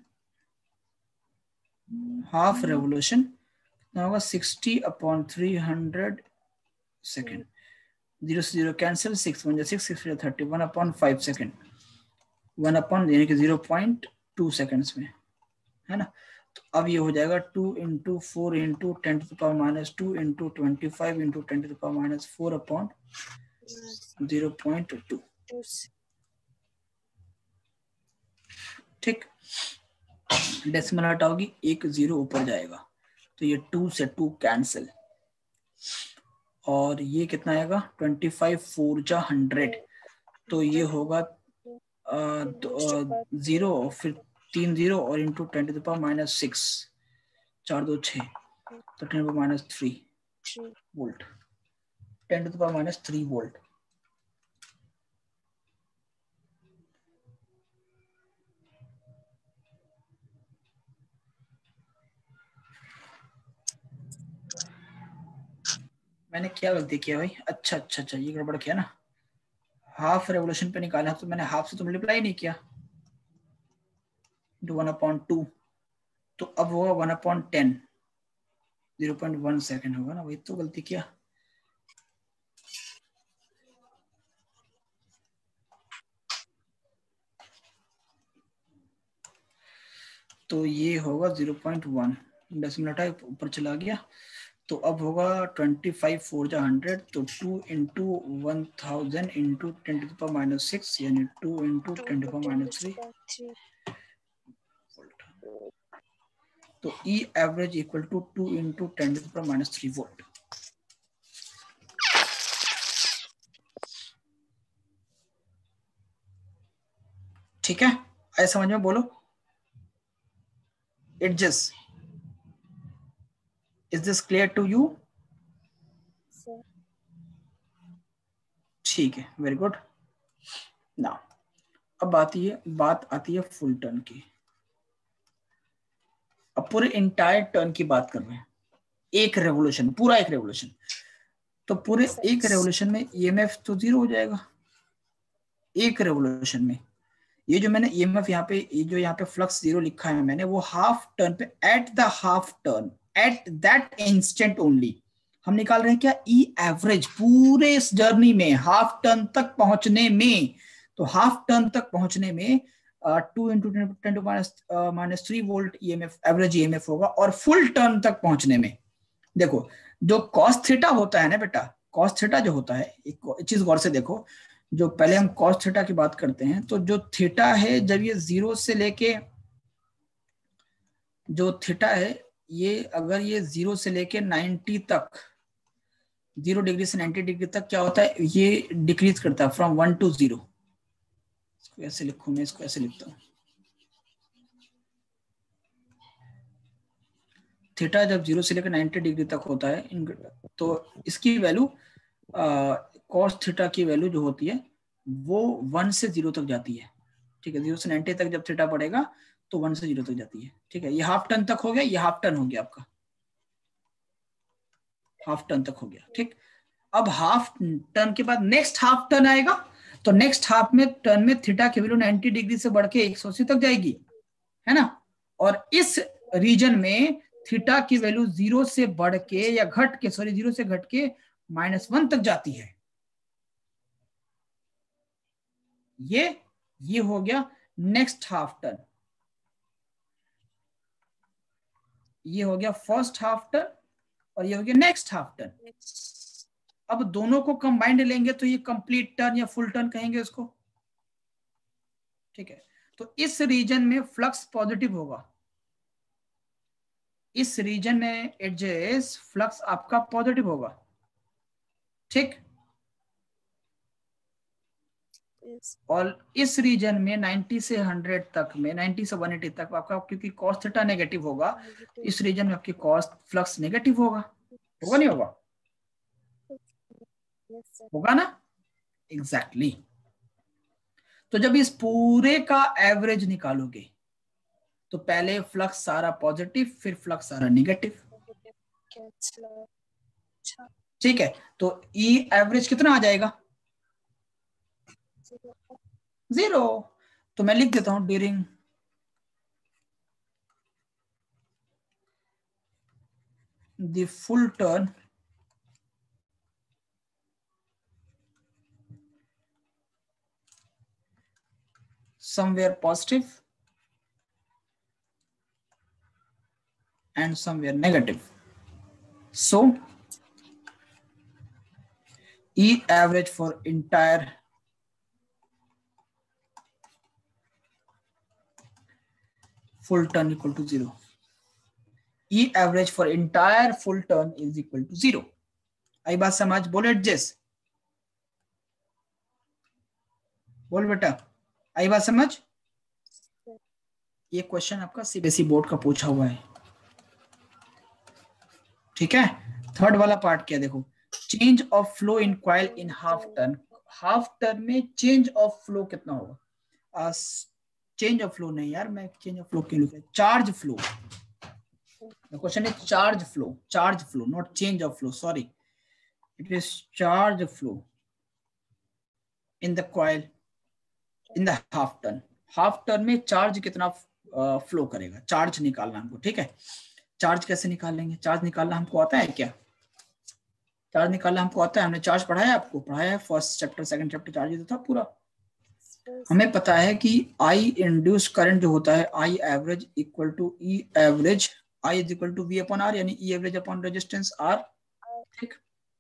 कितना होगा 60/300 सेकंड। 0 से 0 कैंसिल, 6 1 6 6 30, 1/5 सेकंड, 1 यानी कि 0.2 सेकंड्स में, है ना। तो अब ये हो जाएगा 2 into 4 into 10⁻² into 25 into 10⁻⁴ upon 0.2, ठीक। डेसिमल हटाओगी, 1 0 ऊपर जाएगा, तो ये 2 से 2 कैंसिल, और ये कितना आएगा 25 4 जा 100, तो ये होगा 0, फिर 3 0 और इंटू 10⁻⁶, 4 2 6, तो 10⁻³ वोल्ट, 10⁻³ वोल्ट। मैंने क्या गलती किया भाई, अच्छा ये गड़बड़ किया ना, हाफ रेवोल्यूशन पे निकाला तो मैंने हाफ से तो मल्टीप्लाई नहीं किया, 1/2, तो अब होगा 1/10, 0.1 सेकेंड होगा ना, वही तो गलती किया। तो ये होगा 0.1, डेसिमल ऊपर चला गया, तो अब होगा 25 4 जा 100, तो 2 इंटू 1000 इंटू 10⁻⁶, यानी 2 इंटू 10⁻³ तो E average equal to 2 into 10⁻³ volt. ठीक है, आए समझ में, बोलो it just, is this clear to you? ठीक है, वेरी गुड। नाउ अब बात आती है फुल टर्न की। अब पूरे इंटायर टर्न की बात कर रहे हैं, एक रेवोल्यूशन, पूरा एक रेवोल्यूशन, तो पूरे एक रेवोल्यूशन में ईएमएफ तो 0 हो जाएगा एक रेवोल्यूशन में। ये जो मैंने ईएमएफ यहाँ पे फ्लक्स 0 लिखा है मैंने, वो हाफ टर्न पे, at the half turn, at that instant only हम निकाल रहे हैं क्या, ई एवरेज पूरे इस जर्नी में हाफ टर्न तक पहुंचने में। तो हाफ टर्न तक पहुंचने में 2 into 10⁻³ volt EMF, average EMF होगा, और फुल टर्न तक पहुंचने में देखो जो कॉस थीटा होता है ना बेटा, कॉस थीटा जो होता है, एक चीज गौर से देखो, जो पहले हम कॉस थीटा की बात करते हैं, तो जो थीटा है जब ये 0 से लेके जो थीटा है ये अगर ये 0 से लेके 90 तक, 0 डिग्री से 90 डिग्री तक क्या होता है, ये डिक्रीज करता है फ्रॉम 1 to 0। इसको ऐसे लिखूं मैं, इसको ऐसे लिखता हूँ, थीटा जब 0 से लेकर 90 डिग्री तक होता है तो इसकी वैल्यू कॉस थीटा की वैल्यू जो होती है वो 1 से 0 तक जाती है। ठीक है, 0 से 90 तक जब थीटा पड़ेगा तो 1 से 0 तक जाती है। ठीक है, ये हाफ टर्न तक हो गया, ये हाफ टर्न हो गया आपका, हाफ टर्न तक हो गया। ठीक, अब हाफ टर्न के बाद नेक्स्ट हाफ टर्न आएगा, तो नेक्स्ट हाफ में टर्न में थीटा की वैल्यू 90 डिग्री से बढ़ के 180 तक जाएगी, है ना। और इस रीजन में थीटा की वैल्यू 0 से बढ़ के या घट के, सॉरी 0 से घट के -1 तक जाती है। ये हो गया नेक्स्ट हाफ टर्न, ये हो गया फर्स्ट हाफ टर्न, और ये हो गया नेक्स्ट हाफ टर्न। अब दोनों को कंबाइंड लेंगे तो ये कंप्लीट टर्न या फुल टर्न कहेंगे इसको। ठीक है, तो इस रीजन में फ्लक्स पॉजिटिव होगा, इस रीजन में एडजेस फ्लक्स आपका पॉजिटिव होगा। ठीक, और इस रीजन में 90 से 100 तक में, 90 से 180 तक आपका, क्योंकि कॉस थीटा नेगेटिव होगा, इस रीजन में आपकी कॉस फ्लक्स नेगेटिव होगा। होगा नहीं होगा? होगा ना, एग्जैक्टली exactly. तो जब इस पूरे का एवरेज निकालोगे तो पहले फ्लक्स सारा पॉजिटिव, फिर फ्लक्स सारा नेगेटिव। ठीक है, तो ई एवरेज कितना आ जाएगा? 0। तो मैं लिख देता हूं during the full turn somewhere positive and somewhere negative. So E average for entire full turn equal to 0. E average for entire full turn is equal to 0. आई बात समझ? बोलो एडजस्ट, बोल बेटा, आई बात समझ? ये क्वेश्चन आपका सीबीएसई बोर्ड का पूछा हुआ है। ठीक है, थर्ड वाला पार्ट क्या, देखो, change of flow in coil in half turn. Half turn में चेंज ऑफ फ्लो कितना होगा? चेंज ऑफ फ्लो नहीं यार, मैं चेंज ऑफ फ्लो क्यों लिखा है, charge flow. The question is charge flow, not change of flow. Sorry, it is charge flow in the coil in the half turn. Half turn में charge कितना flow करेगा, charge निकालना हमको। ठीक है, चार्ज कैसे निकालेंगे? चार्ज निकालना हमको आता है क्या? चार्ज निकालना हमको आता है, हमने चार्ज पढ़ाया, आपको पढ़ाया है first chapter second chapter, charge तो था पूरा। हमें पता है कि आई इंड्यूस करंट जो होता है, I average equal to E average, I is equal to V upon R, यानी E average upon resistance R। ठीक,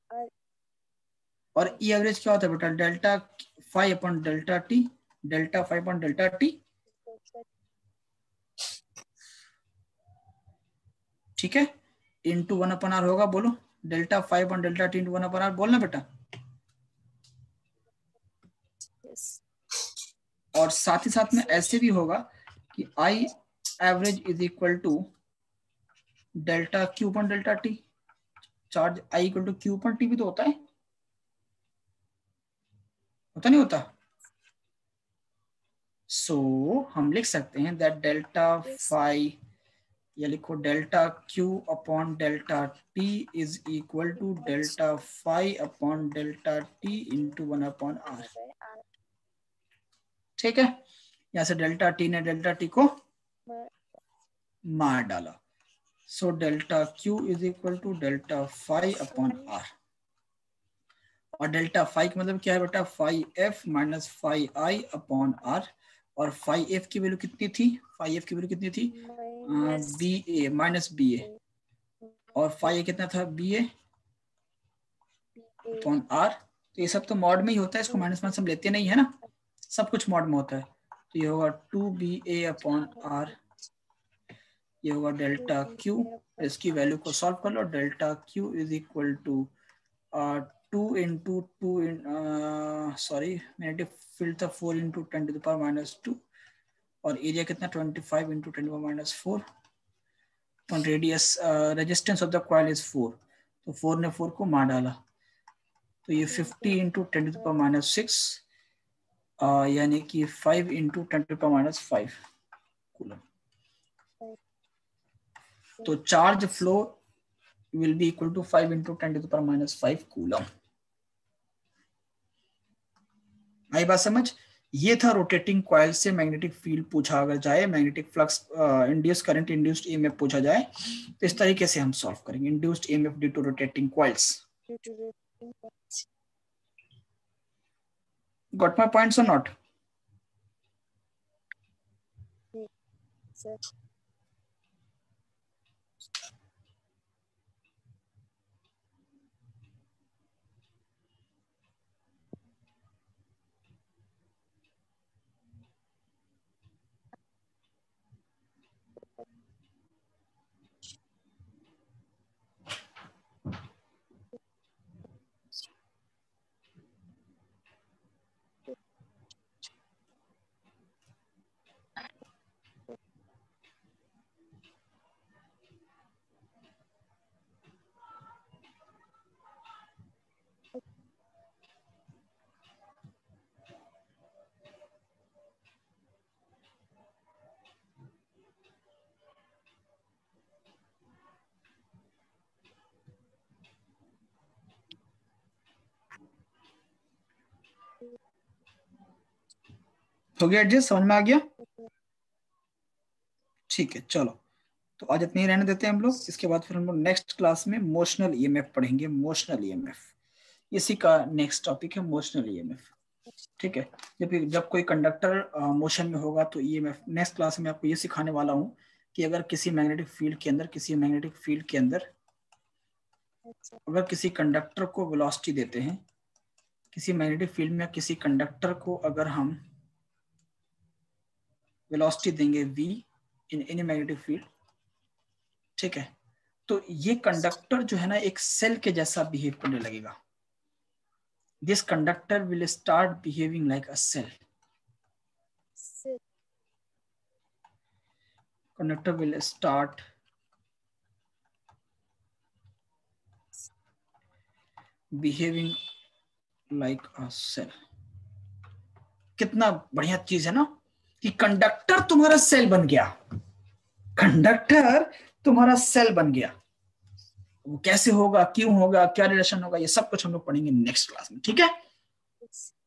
और E average क्या होता है बेटा? Delta phi upon delta T, delta phi upon delta T. ठीक है, इंटू 1 अपॉन R होगा, बोलो delta phi upon delta T into 1 upon R, बोलना बेटा। और साथ ही साथ में ऐसे भी होगा कि I average is equal to delta Q upon delta T. Charge I equal to Q upon T भी तो होता है, होता नहीं होता? सो हम लिख सकते हैं दैट डेल्टा फाई, या लिखो delta Q upon delta T is equal to delta phi upon delta T into 1 upon R. ठीक है, यहां से डेल्टा टी ने डेल्टा टी को मार डाला, so delta Q is equal to delta phi upon R. और डेल्टा फाई का मतलब क्या है बेटा? फाई एफ माइनस फाई आई अपॉन आर। और फाई एफ की वैल्यू कितनी थी? फाई एफ की वैल्यू कितनी थी? B A minus B A, और फाई ए कितना था? B A upon R. तो ये सब तो मॉड में ही होता है, इसको माइनस माइनस हम लेते नहीं है ना, सब कुछ मॉड में होता है। तो ये होगा 2 बी ए अपॉन आर ये होगा डेल्टा क्यू, इसकी वैल्यू को सॉल्व कर लो। Delta Q is equal to 2 into 2 sorry magnetic field था 4 इंटू 10⁻², और एरिया कितना 25 इंटू 10⁻⁴, और radius resistance of the coil is 4, तो 4 ने 4 को मार डाला, तो ये 50 इंटू 10⁻⁶, यानी कि 5 इंटू 10⁻⁵ कूलम। तो charge flow will be equal to 5 into 10⁻⁵ coulomb. आई बात समझ? ये था रोटेटिंग कॉइल से मैग्नेटिक फील्ड पूछा अगर जाए, magnetic flux induce current induced EMF पूछा जाए, तो इस तरीके से हम सॉल्व करेंगे। Induced EMF due to rotating coils. Got my points और नॉट? हो गया एडजस्ट? समझ में आ गया? ठीक है, चलो तो आज इतने ही रहने देते हैं हम लोग। इसके बाद फिर हम लोग नेक्स्ट क्लास में मोशनल ईएमएफ पढ़ेंगे। मोशनल ईएमएफ इसी का नेक्स्ट टॉपिक है, मोशनल ईएमएफ। ठीक है, जब कोई कंडक्टर मोशन में होगा तो ईएमएफ नेक्स्ट क्लास में आपको ये सिखाने वाला हूँ कि अगर किसी मैग्नेटिक फील्ड के अंदर अगर किसी कंडक्टर को वेलोसिटी देते हैं, किसी मैग्नेटिक फील्ड में किसी कंडक्टर को अगर हम वेलोसिटी देंगे v in any magnetic field, ठीक है, तो ये कंडक्टर जो है ना एक सेल के जैसा बिहेव करने लगेगा। This conductor will start behaving like a cell. Conductor will start behaving like a cell. कितना बढ़िया चीज है ना कि कंडक्टर तुम्हारा सेल बन गया। कंडक्टर तुम्हारा सेल बन गया। वो कैसे होगा, क्यों होगा, क्या रिलेशन होगा, ये सब कुछ हम लोग पढ़ेंगे नेक्स्ट क्लास में। ठीक है,